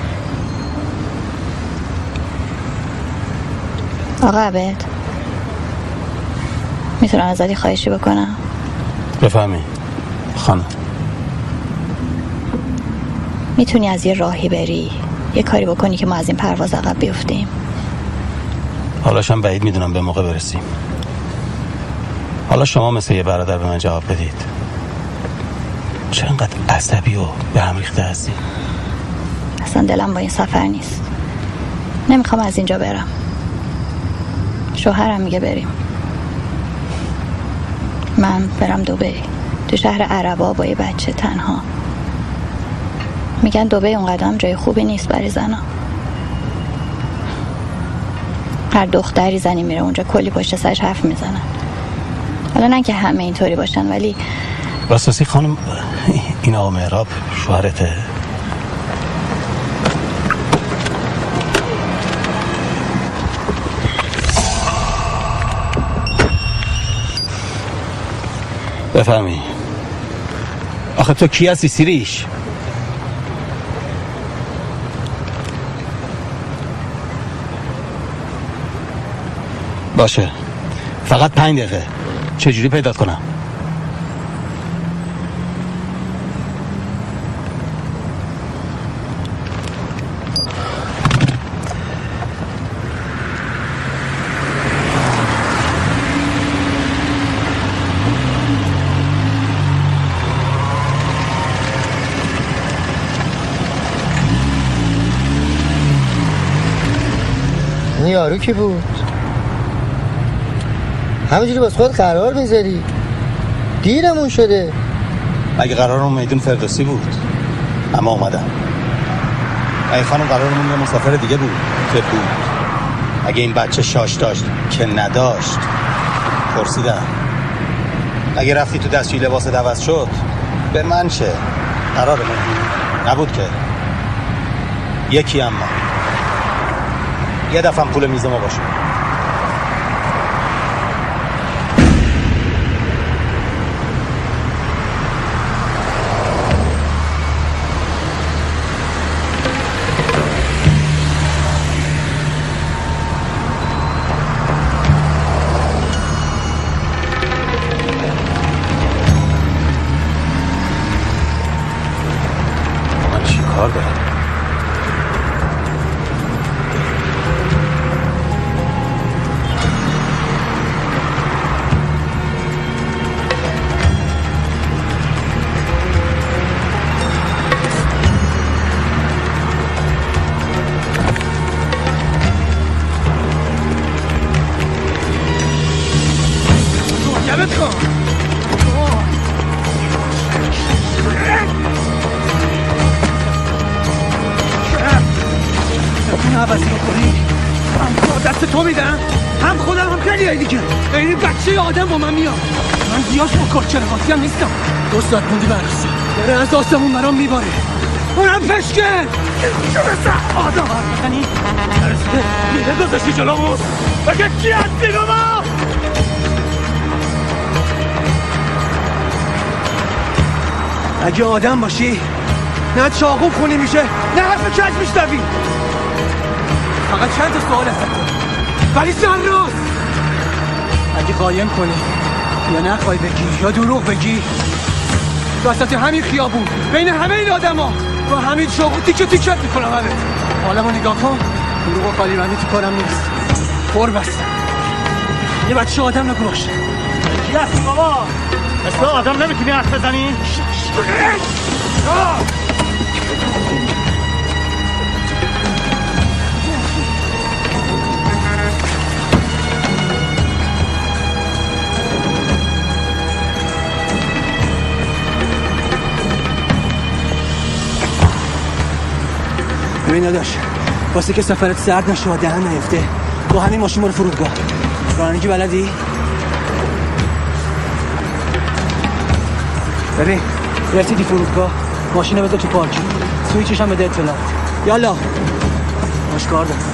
آقا عبد میتونم ازت خواهشی بکنم؟ بفهمی خانم. میتونی از یه راهی بری یه کاری بکنی که ما از این پرواز عقب بیفتیم؟ حالاشم بعید میدونم به موقع برسیم. حالا شما مثل یه برادر به من جواب بدید، چرا انقدر عصبی و به هم ریخته هستی؟ اصلا دلم با این سفر نیست. نمیخوام از اینجا برم. شوهرم میگه بریم. من برم دبی، تو شهر عربا با یه بچه تنها. میگن دبی اون قدم جای خوبی نیست برای زنا. هر دختری زنی میره اونجا کلی پشت سرش حرف میزنن. حالا نه که همه اینطوری باشن، ولی راستی خانم، این آقا مهراب شوهرته؟ بفهمی آخه تو کی هستی سیریش؟ باشه فقط 5 دقیقه. چجوری پیدات کنم؟ این یارو کی بود؟ همینجوری باز خود قرار میذاری؟ دیرمون شده. اگه قرارمون میدون فردوسی بود اما اومدم. اگه خانم قرارمون یه مسافر دیگه بود که بود. اگه این بچه شاش داشت که نداشت پرسیدم. اگه رفتی تو دستشوی لباس عوض شد به من چه؟ قرارمون نبود که. یکی اما یه دفعه پول میز ما باشه. من چی کار دارم؟ عوضی بکنی هم دست تو میدم هم خودم هم خیلی هایی دیگه. این بچه آدم با من میاد. من زیاش با کارچرخاتی هم نیستم. 2 ساعت موندی برسه داره از آسمون برام میباره. اونم پشکه چه مثل آدم حرف میزنی؟ درسته میره گذاشتی جلومون بگه کی هستی رو ما؟ اگه آدم باشی نه چاقو خونی میشه نه حرف کج میشنوی. فقط چند تا سوال ازت دارم ولی سر راست. اگه قایم کنی یا نخوای بگی یا دروغ بگی وسط همین خیابون بین همه این آدم ها با همین چاقو تیکه تیکت میکنم همه. حالا ما نگاه کن دروغ و خالی بندی تو کارم نیست. پر بستم یه بچه آدم نگو باشه. کی هستی بابا؟ مثل آدم نمیتونی حرف بزنی؟ ببین داداش، واسه که سفرت سرد نشه و دهن نیفته با همین ماشین برو فرودگاه. رانندگی بلدی؟ ببین رسیدی فرودگاه ماشین رو بذار تو پارکینگ، سویچش هم بده اطلاع. یالا باش کار دارم.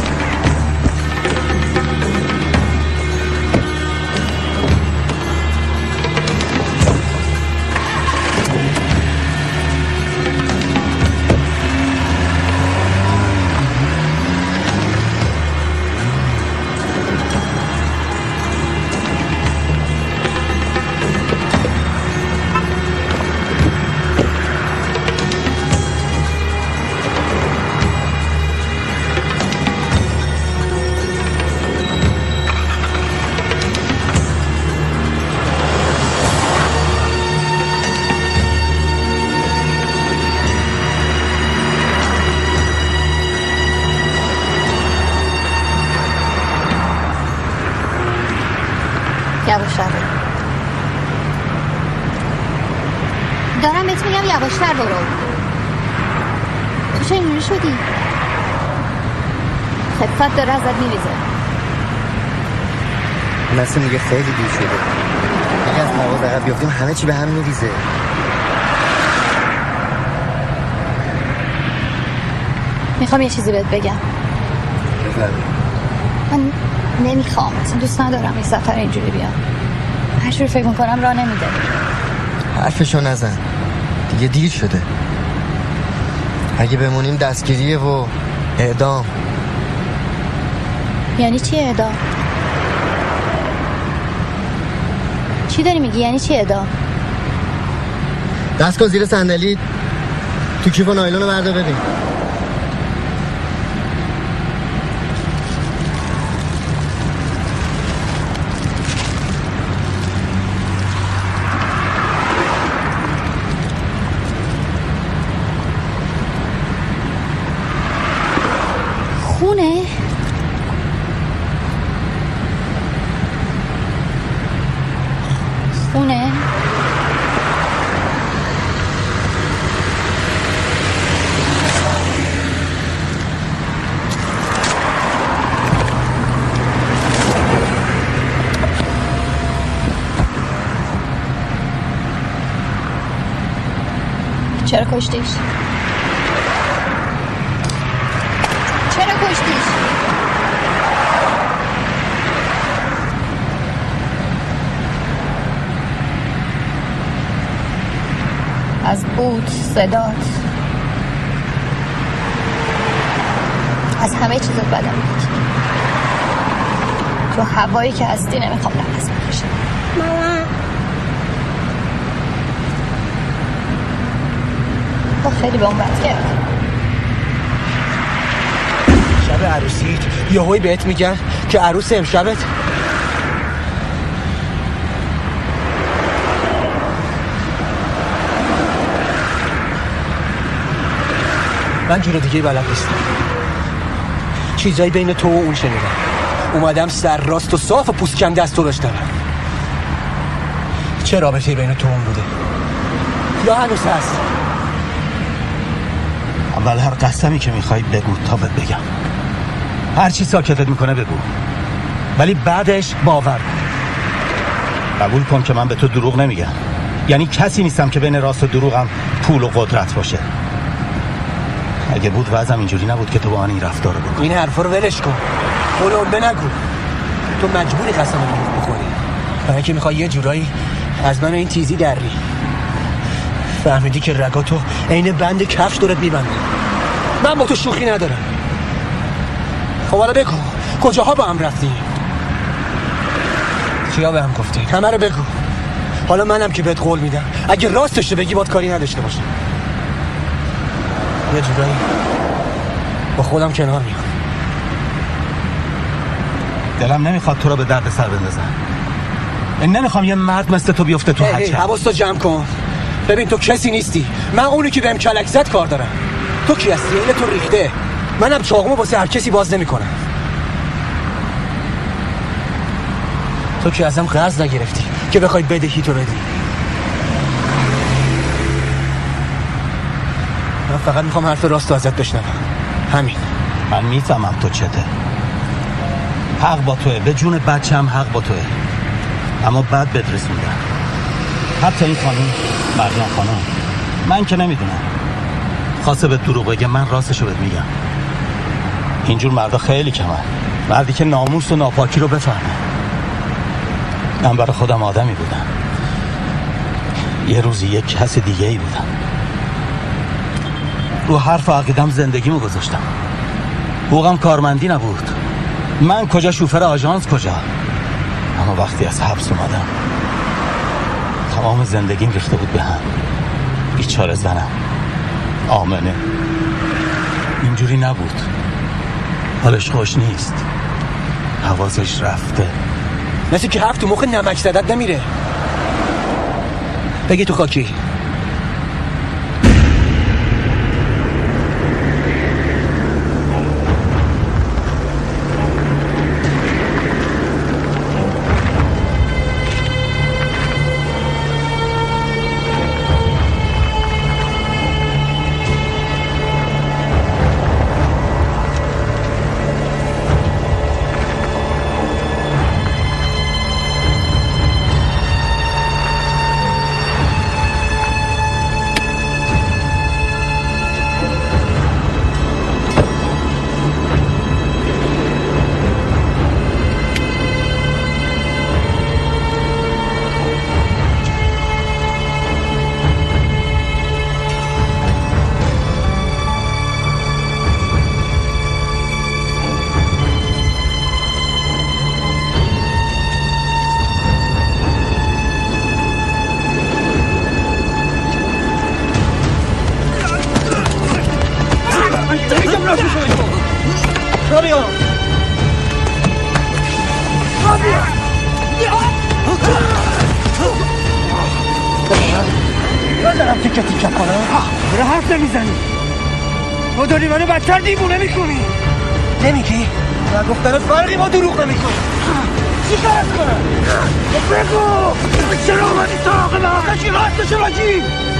یواشتر دارم بهت میگم یواشتر برو. تو چه اینجوری شدی؟ خفت داره ازت میریزه. مثل میگه خیلی دیر شده. اگه از پرواز عقب بیافتیم همه چی به هم میریزه. میخوام یه چیزی بهت بگم. من نمیخوام، اصلا دوست ندارم این سفر اینجوری بیام. هر جوری فکر میکنم راه نمیده. حرفشو نزن دیگه، دیر شده. اگه بمونیم دستگیریه و اعدام. یعنی چی اعدام؟ چی داری میگی؟ یعنی چی اعدام؟ دست کن زیر صندلی، تو کیف و نایلون رو برده ببین. خونه؟ خونه؟ چرا کشتیش؟ چرا کشتیش؟ از بود، صدات، از همه چیزت بدم میاد. تو هوایی که هستی نمیخوام نفس بکشم. مامان تو خیلی به اون بد کرد. شب عروسیت یهویی بهت میگن که عروس امشبت. من جور دیگه بلد نیستم. چیزایی بین تو و اون شنیدم. اومدم سر راست و صاف و پوست کنده از تو داشتم. چه رابطه‌ای بین تو و اون بوده؟ یا هنوز هست؟ اول هر قسمی که میخوای بگو تا بهت بگم. هر چی ساکتت میکنه بگو، ولی بعدش باور قبول کن که من به تو دروغ نمیگم. یعنی کسی نیستم که بین راست و دروغم پول و قدرت باشه. اگه بود وضعم اینجوری نبود که تو با این رفتار بکنی. این حرفا رو ولش کن. قول نگو. تو مجبوری قسم دروغ بخوری. برای که میخوای یه جورایی از من این تیزی دری. فهمیدی که رگاتو عین بند کفش دورت میبنده. من با تو شوخی ندارم. خب حالا بگو کجاها با هم رفتیم؟ چیا به هم گفتی؟ همه رو بگو. حالا منم که بهت قول میدم اگه راستش رو بگی باید کاری نداشته باشم. یه جورایی با خودم کنار میام. دلم نمیخواد تو رو به درد سر بندازم. نمیخوام یه مرد مثل تو بیفته تو حجم. حواستو جمع کن. ببین تو کسی نیستی. من اونی که بهم کلک زد کار دارم. تو کی هستی؟ این تو ریخته. منم چاقومو واسه هر کسی باز نمیکنم. تو که ازم قرض نگرفتی که بخوای بدهی تو بدی. من فقط میخوام حرف راستو ازت بشنوم. همین. من میفهمم تو چته، حق با توه، به جون بچه هم حق با توه، اما بعد بهت رسوندم. حتی این خانم مریم خانم، من که نمیدونم خواسته به دروغ بگه، من راستشو بهت میگم. اینجور مردا خیلی کمن، مردی که ناموس و ناپاکی رو بفهمه. من برای خودم آدمی بودم، یه روزی یک کس دیگه ای بودم، رو حرف و عقیدم زندگیمو گذاشتم. حقوقم کارمندی نبود، من کجا شوفر آژانس کجا. اما وقتی از حبس اومدم تمام زندگیم ریخته بود به هم. بیچاره زنم آمنه اینجوری نبود، حالش خوش نیست، حواسش رفته، مثل که حرف تو مخ نمک زدت نمیره. بگی تو خاکی. نزدم تیکه تیکه کنم. برای حرف نمیزنی، تو داری منو بدتر دیوونه میکنی. نمیگی؟ من گفتن فرقی با دروغ نمیکنی. چی کارت کنم؟ بگو چرا آمدی سراغ من؟ چی راستش رو بگی؟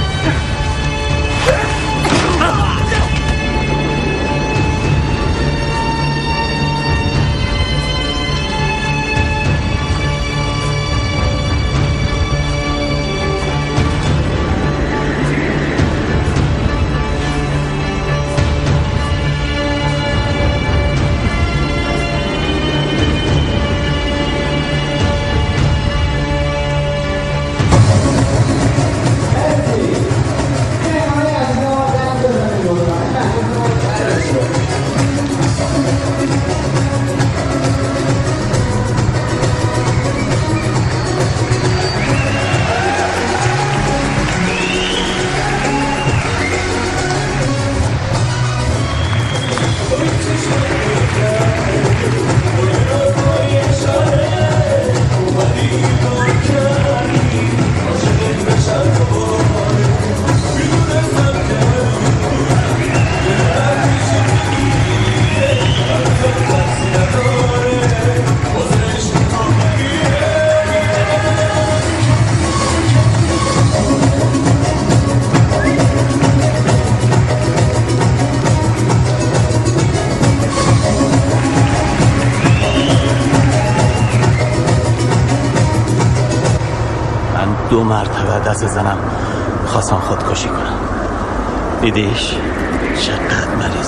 دو مرتبه دست زنم خواستم خودکشی کنم. دیدیش چقدر مریضه.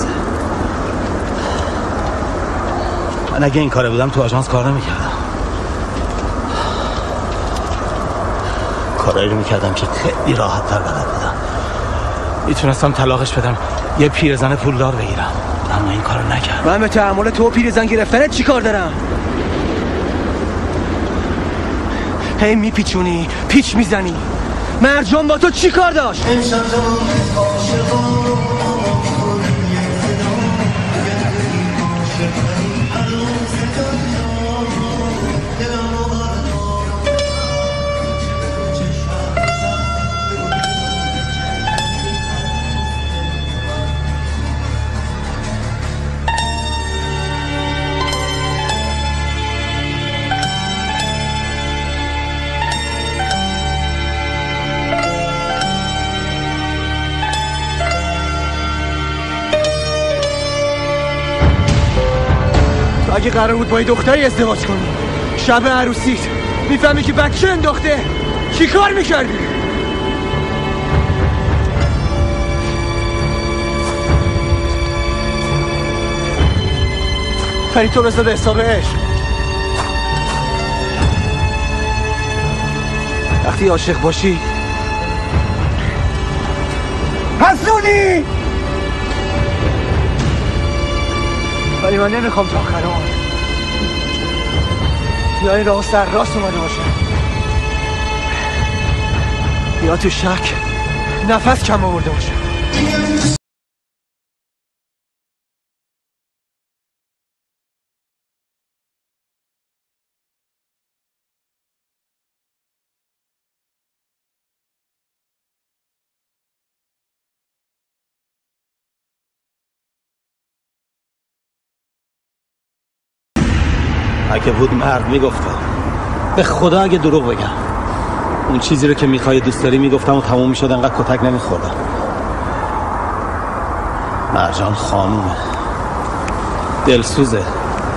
من اگه این کاره بودم تو آژانس کار نمیکردم. کارایی رو میکردم که خیلی راحت تر بلد بودم. میتونستم طلاقش بدم، یه پیرزن پولدار بگیرم، اما این کارو نکردم. من به تحمل تو پیرزن گرفتنت چی کار دارم؟ هی میپیچونی، پیچ میزنی. مرجان با تو چی کار داشت؟ اگه قرار بود با یه دختری ازدواج کنی شب عروسیت میفهمی که بچه انداخته چی کار میکردی؟ فرید تو رسه به حساب عشق. وقتی عاشق باشی حسونی! ولی من نمیخوام تا آخر عمر یا این راه سر راست اومده باشه یا تو شک نفس کم آورده باشه. اگه بود مرد میگفتم. به خدا اگه دروغ بگم اون چیزی رو که میخوای دوست داری میگفتم و تموم میشد، انقدر کتک نمیخوردم. مرجان خانومه، دلسوزه،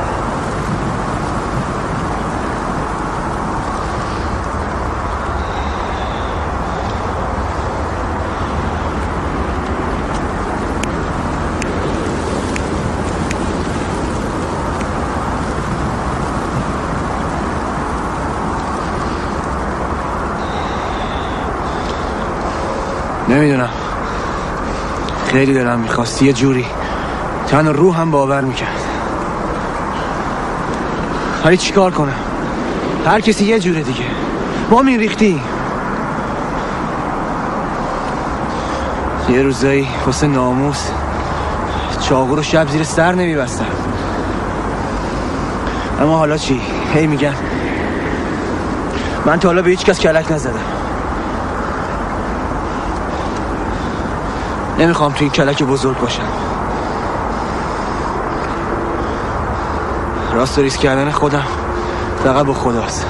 نمیدونم، خیلی دلم میخواست یه جوری تن و روح هم باور میکرد، ولی چیکار کنم؟ هر کسی یه جوره دیگه. ما میریختیم یه روزایی واسه ناموس چاقو رو شب زیر سر نمیبستم، اما حالا چی؟ هی میگن من تا حالا به هیچ کس کلک نزدم. نمیخوام تو این کلک بزرگ باشم. راست و ریسک کردن خودم فقط با خداست.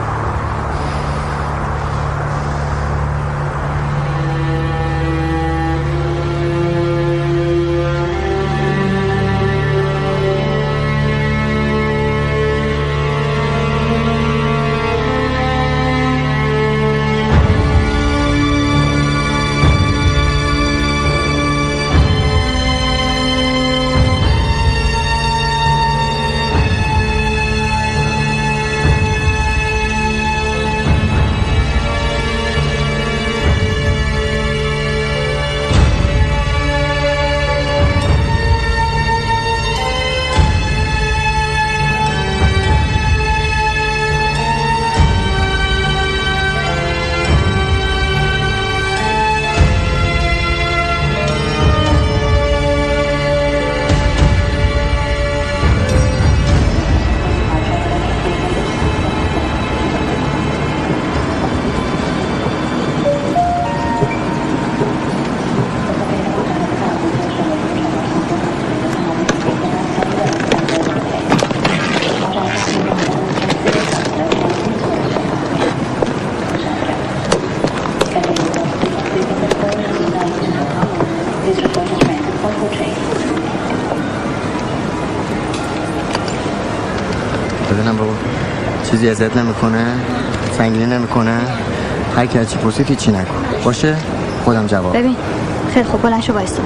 ببینم بابا چیزی ازت نمیکنه؟ سنگینی نمیکنه؟ هر کی از چی پرسید هیچی نکن باشه؟ خودم جواب. ببین خیلی خوب بلند شو وایسا.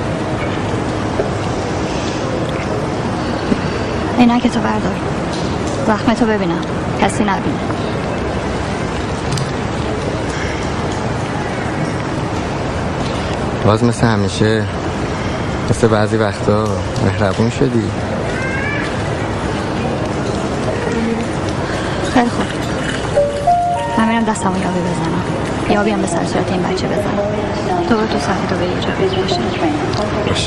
عینکتو بردار، زخمتو ببینم، کسی نبینه. باز مثل همیشه، مثل بعضی وقتا مهربون شدی. خیلی خوب، من میرم دستمو یابی بزنم، یابی هم به سر صورت این بچه بزنم. تو برو تو ساعتو به یه جا باشه. باشه.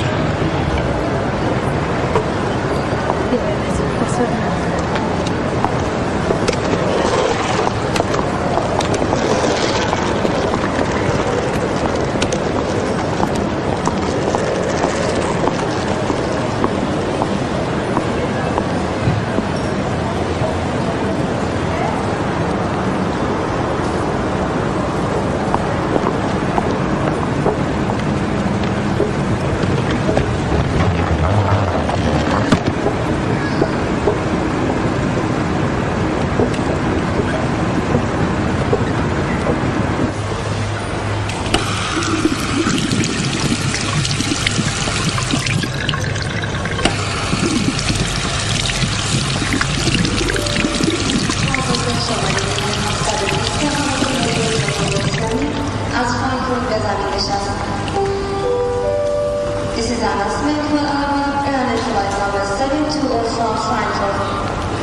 announcement for airline flight number 72 from Scientology.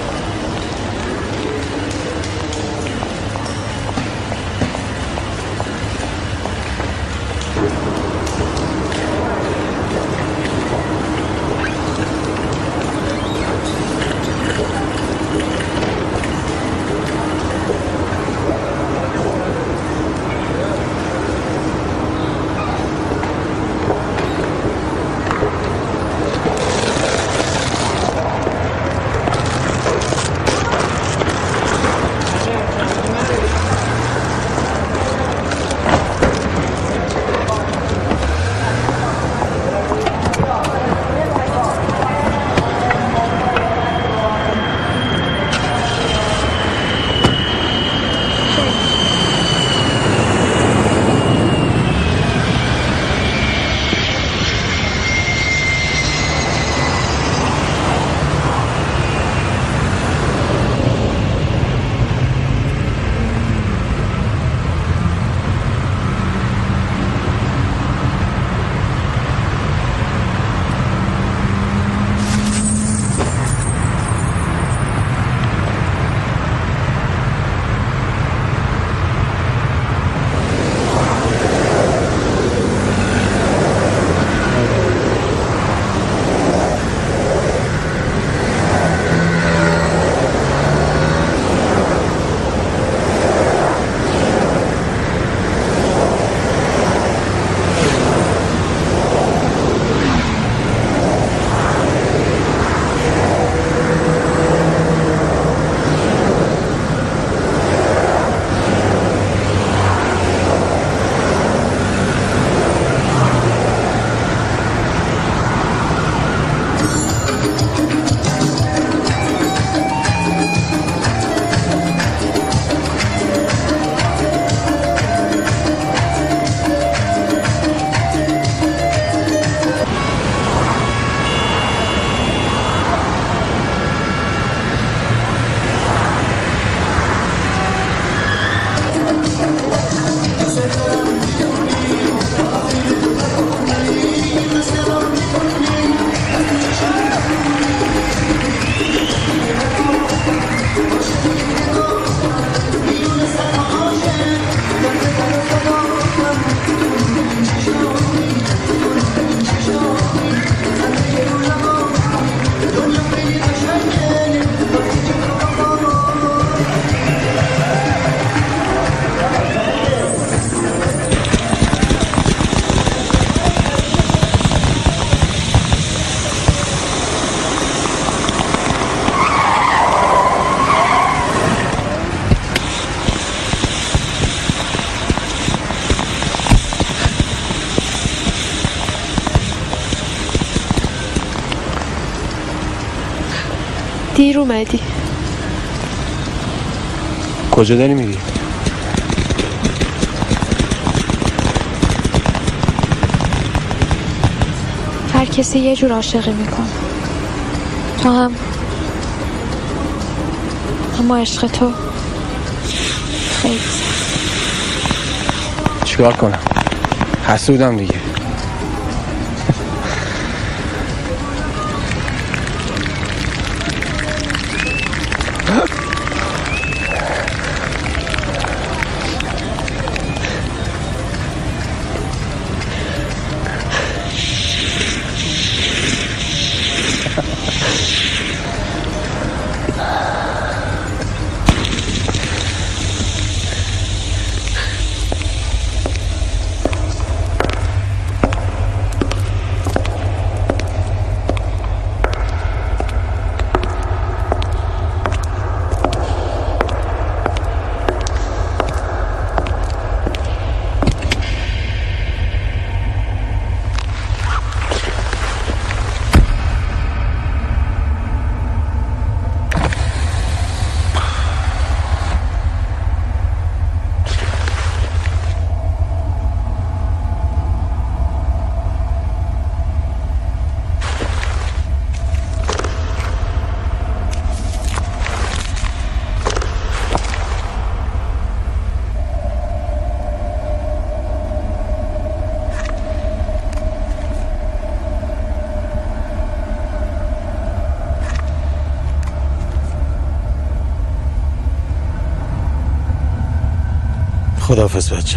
دیر اومدی. کجا داری میری؟ هر کسی یه جور عاشقی میکنه. تو هم. اما عشق تو خیلی چیکار کنم؟ حسودم دیگه. خداحافظ بچه.